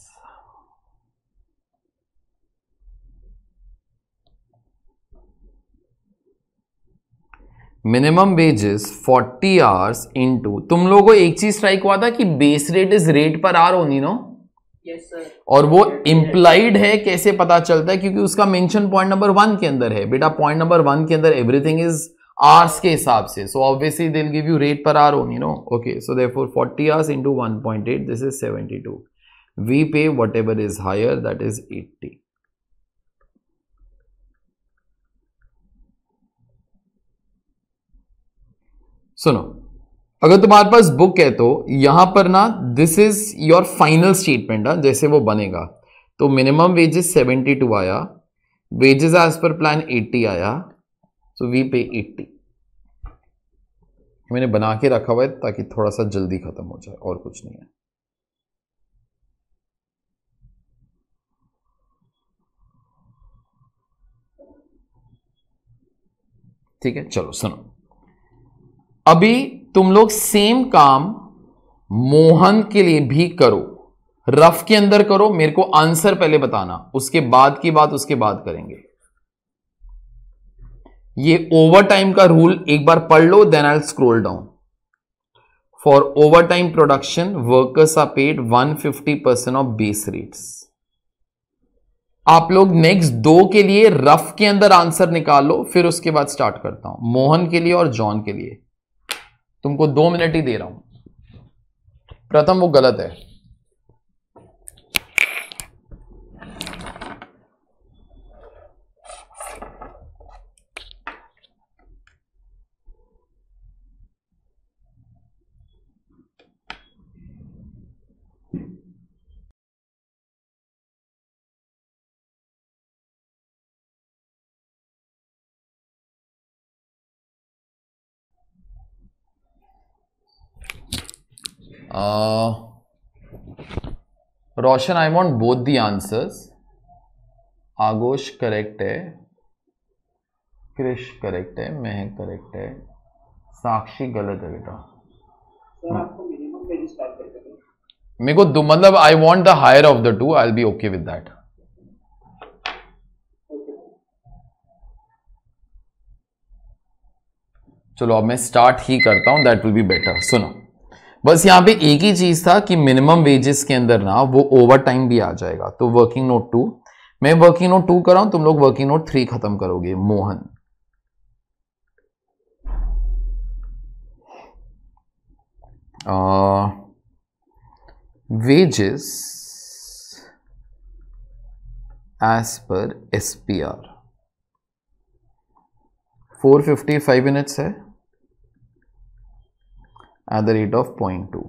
minimum wages forty hours into, तुम लोगों को एक चीज स्ट्राइक हुआ था कि base rate is rate per hour होनी नो, यस सर, और वो इंप्लाइड है, कैसे पता चलता है, क्योंकि उसका मेंशन पॉइंट नंबर वन के अंदर है बेटा, पॉइंट नंबर वन के अंदर एवरीथिंग इज आवर्स के हिसाब से, so obviously they will give you rate per hour only no, okay, so therefore forty hours into one point eight, this is seventy two, we pay whatever is higher, that is eighty. सुनो, अगर तुम्हारे पास book है तो यहां पर ना this is your final statement, जैसे वो बनेगा, तो मिनिमम वेजेस सेवेंटी टू आया, wages as per plan eighty आया, सो वी पे एट्टी। मैंने बना के रखा हुआ है ताकि थोड़ा सा जल्दी खत्म हो जाए, और कुछ नहीं है। ठीक है, चलो सुनो, अभी तुम लोग सेम काम मोहन के लिए भी करो, रफ के अंदर करो, मेरे को आंसर पहले बताना, उसके बाद की बात उसके बाद करेंगे। ये ओवर टाइम का रूल एक बार पढ़ लो, then I will scroll down. For over time production workers are paid one fifty percent of base rates. आप लोग नेक्स्ट दो के लिए रफ के अंदर आंसर निकाल लो, फिर उसके बाद स्टार्ट करता हूं मोहन के लिए और जॉन के लिए। तुमको दो मिनट ही दे रहा हूं। प्रथम वो गलत है, Uh, Roshan I want both the answers. Aagosh correct है, कृष करेक्ट है, महक करेक्ट है, साक्षी गलत है बेटा। सर आपको मिनिमम वेजेस स्टार्ट करके दो, मेरे को दो, मतलब I want the higher of the two, I will be okay with that. चलो अब मैं स्टार्ट ही करता हूं, दैट विल बी बेटर। सुनो, बस यहां पे एक ही चीज था कि मिनिमम वेजेस के अंदर ना वो ओवर टाइम भी आ जाएगा, तो वर्किंग नोट टू, मैं वर्किंग नोट टू कर रहा हूं, तुम लोग वर्किंग नोट थ्री खत्म करोगे। Mohan, wages as per S P R four fifty five units है at the rate of zero point two.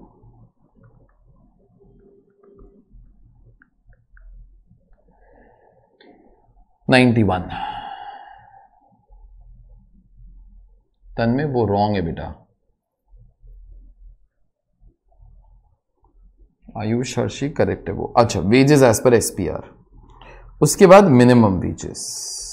ninety-one. तन में वो रॉन्ग है बेटा। आयुष हर्षी करेक्ट है वो। अच्छा, वेजेस एज पर एसपीआर, उसके बाद मिनिमम वेजेस।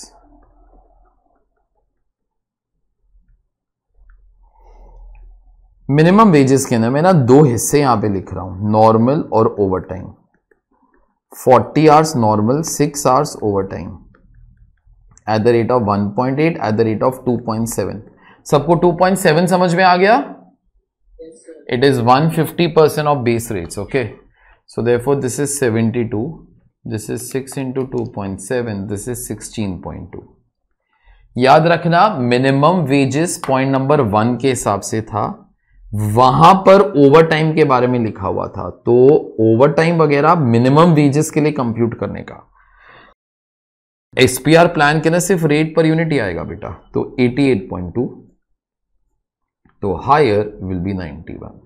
मिनिमम वेजेस के अंदर मैं ना दो हिस्से यहां पे लिख रहा हूं, नॉर्मल और overtime. Forty hours normal, six hours overtime at the rate of one point eight, at the rate of two point seven. सबको टू पॉइंट सेवन समझ में आ गया? It is one fifty percent of base rates, okay. So therefore this is seventy two, this is six into two point seven, this is sixteen point two. याद रखना, minimum wages point number one के हिसाब से था, वहां पर over time के बारे में लिखा हुआ था, तो ओवर टाइम वगैरह मिनिमम वेजेस के लिए कंप्यूट करने का एसपीआर प्लान के ना सिर्फ रेट पर यूनिट ही आएगा बेटा, तो एटी एट पॉइंट टू, तो higher will be ninety one.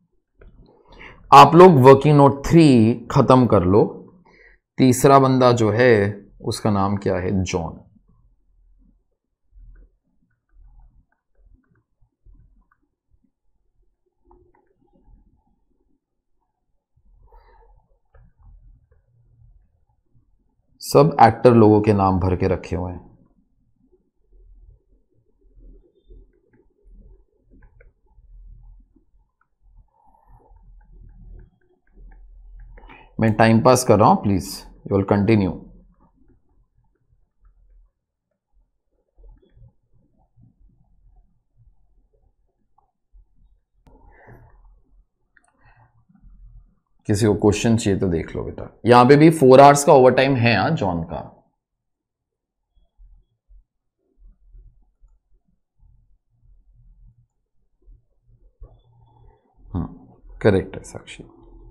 आप लोग वर्किंग नोट थ्री खत्म कर लो। तीसरा बंदा जो है उसका नाम क्या है? जॉन। सब एक्टर लोगों के नाम भर के रखे हुए हैं। मैं टाइम पास कर रहा हूं, प्लीज यू विल कंटिन्यू। किसी को क्वेश्चन चाहिए तो देख लो बेटा। यहां पे भी फोर आवर्स का ओवर टाइम है हाँ जॉन का। करेक्ट है Sakshi.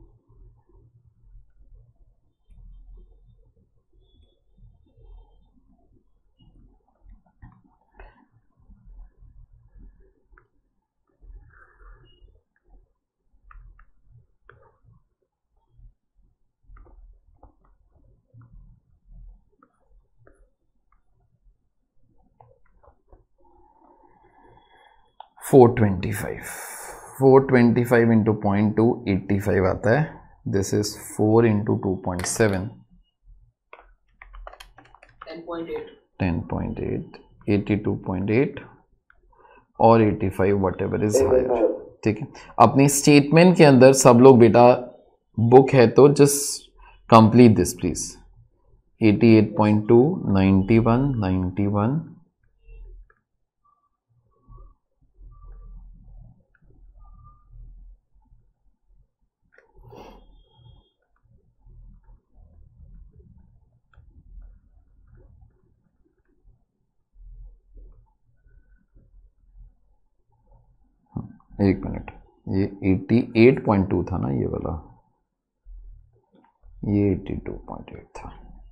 Four twenty five four twenty five into point two eighty five आता है। This is four into two point seven ten point eight ten point eight eighty two point eight और eighty five whatever is higher. ठीक है, अपनी statement के अंदर सब लोग बेटा बुक है तो just complete this please. Eighty eight point two ninety one ninety one एक मिनट, ये एटी एट पॉइंट टू था ना ये वाला, ये एटी टू पॉइंट एट था।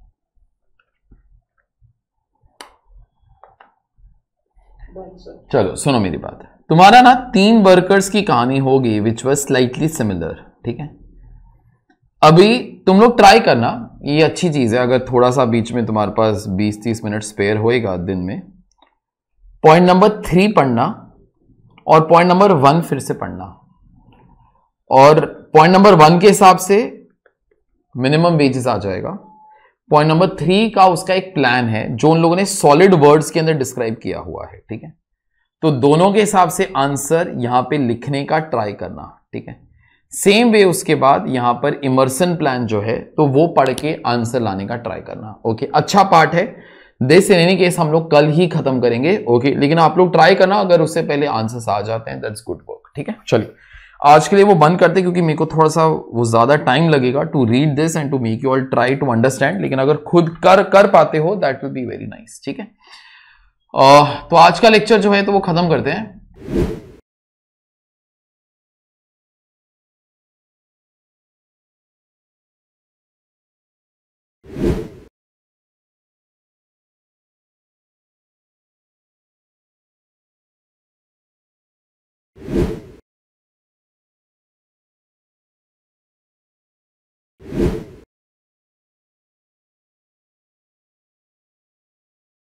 चलो सुनो मेरी बात, तुम्हारा ना तीन वर्कर्स की कहानी होगी विच वाज स्लाइटली सिमिलर। ठीक है, अभी तुम लोग ट्राई करना, ये अच्छी चीज है अगर थोड़ा सा बीच में तुम्हारे पास बीस तीस मिनट स्पेयर होएगा दिन में, पॉइंट नंबर थ्री पढ़ना और पॉइंट नंबर वन फिर से पढ़ना। और पॉइंट नंबर वन के हिसाब से मिनिमम वेजेस आ जाएगा। पॉइंट नंबर थ्री का उसका एक प्लान है जो उन लोगों ने सॉलिड वर्ड्स के अंदर डिस्क्राइब किया हुआ है। ठीक है, तो दोनों के हिसाब से आंसर यहां पे लिखने का ट्राई करना। ठीक है, सेम वे उसके बाद यहां पर इमर्सन प्लान जो है तो वो पढ़ के आंसर लाने का ट्राई करना। ओके, अच्छा पार्ट है दिस, इन एनी केस हम लोग कल ही खत्म करेंगे। ओके, लेकिन आप लोग ट्राई करना, अगर उससे पहले आंसर्स आ जाते हैं दैट्स गुड वर्क। ठीक है, चलिए आज के लिए वो बंद करते क्योंकि मेरे को थोड़ा सा वो ज्यादा टाइम लगेगा to read this and to make you all try to understand. लेकिन अगर खुद कर कर पाते हो that will be very nice. ठीक है, uh, तो आज का लेक्चर जो है तो वो खत्म करते हैं।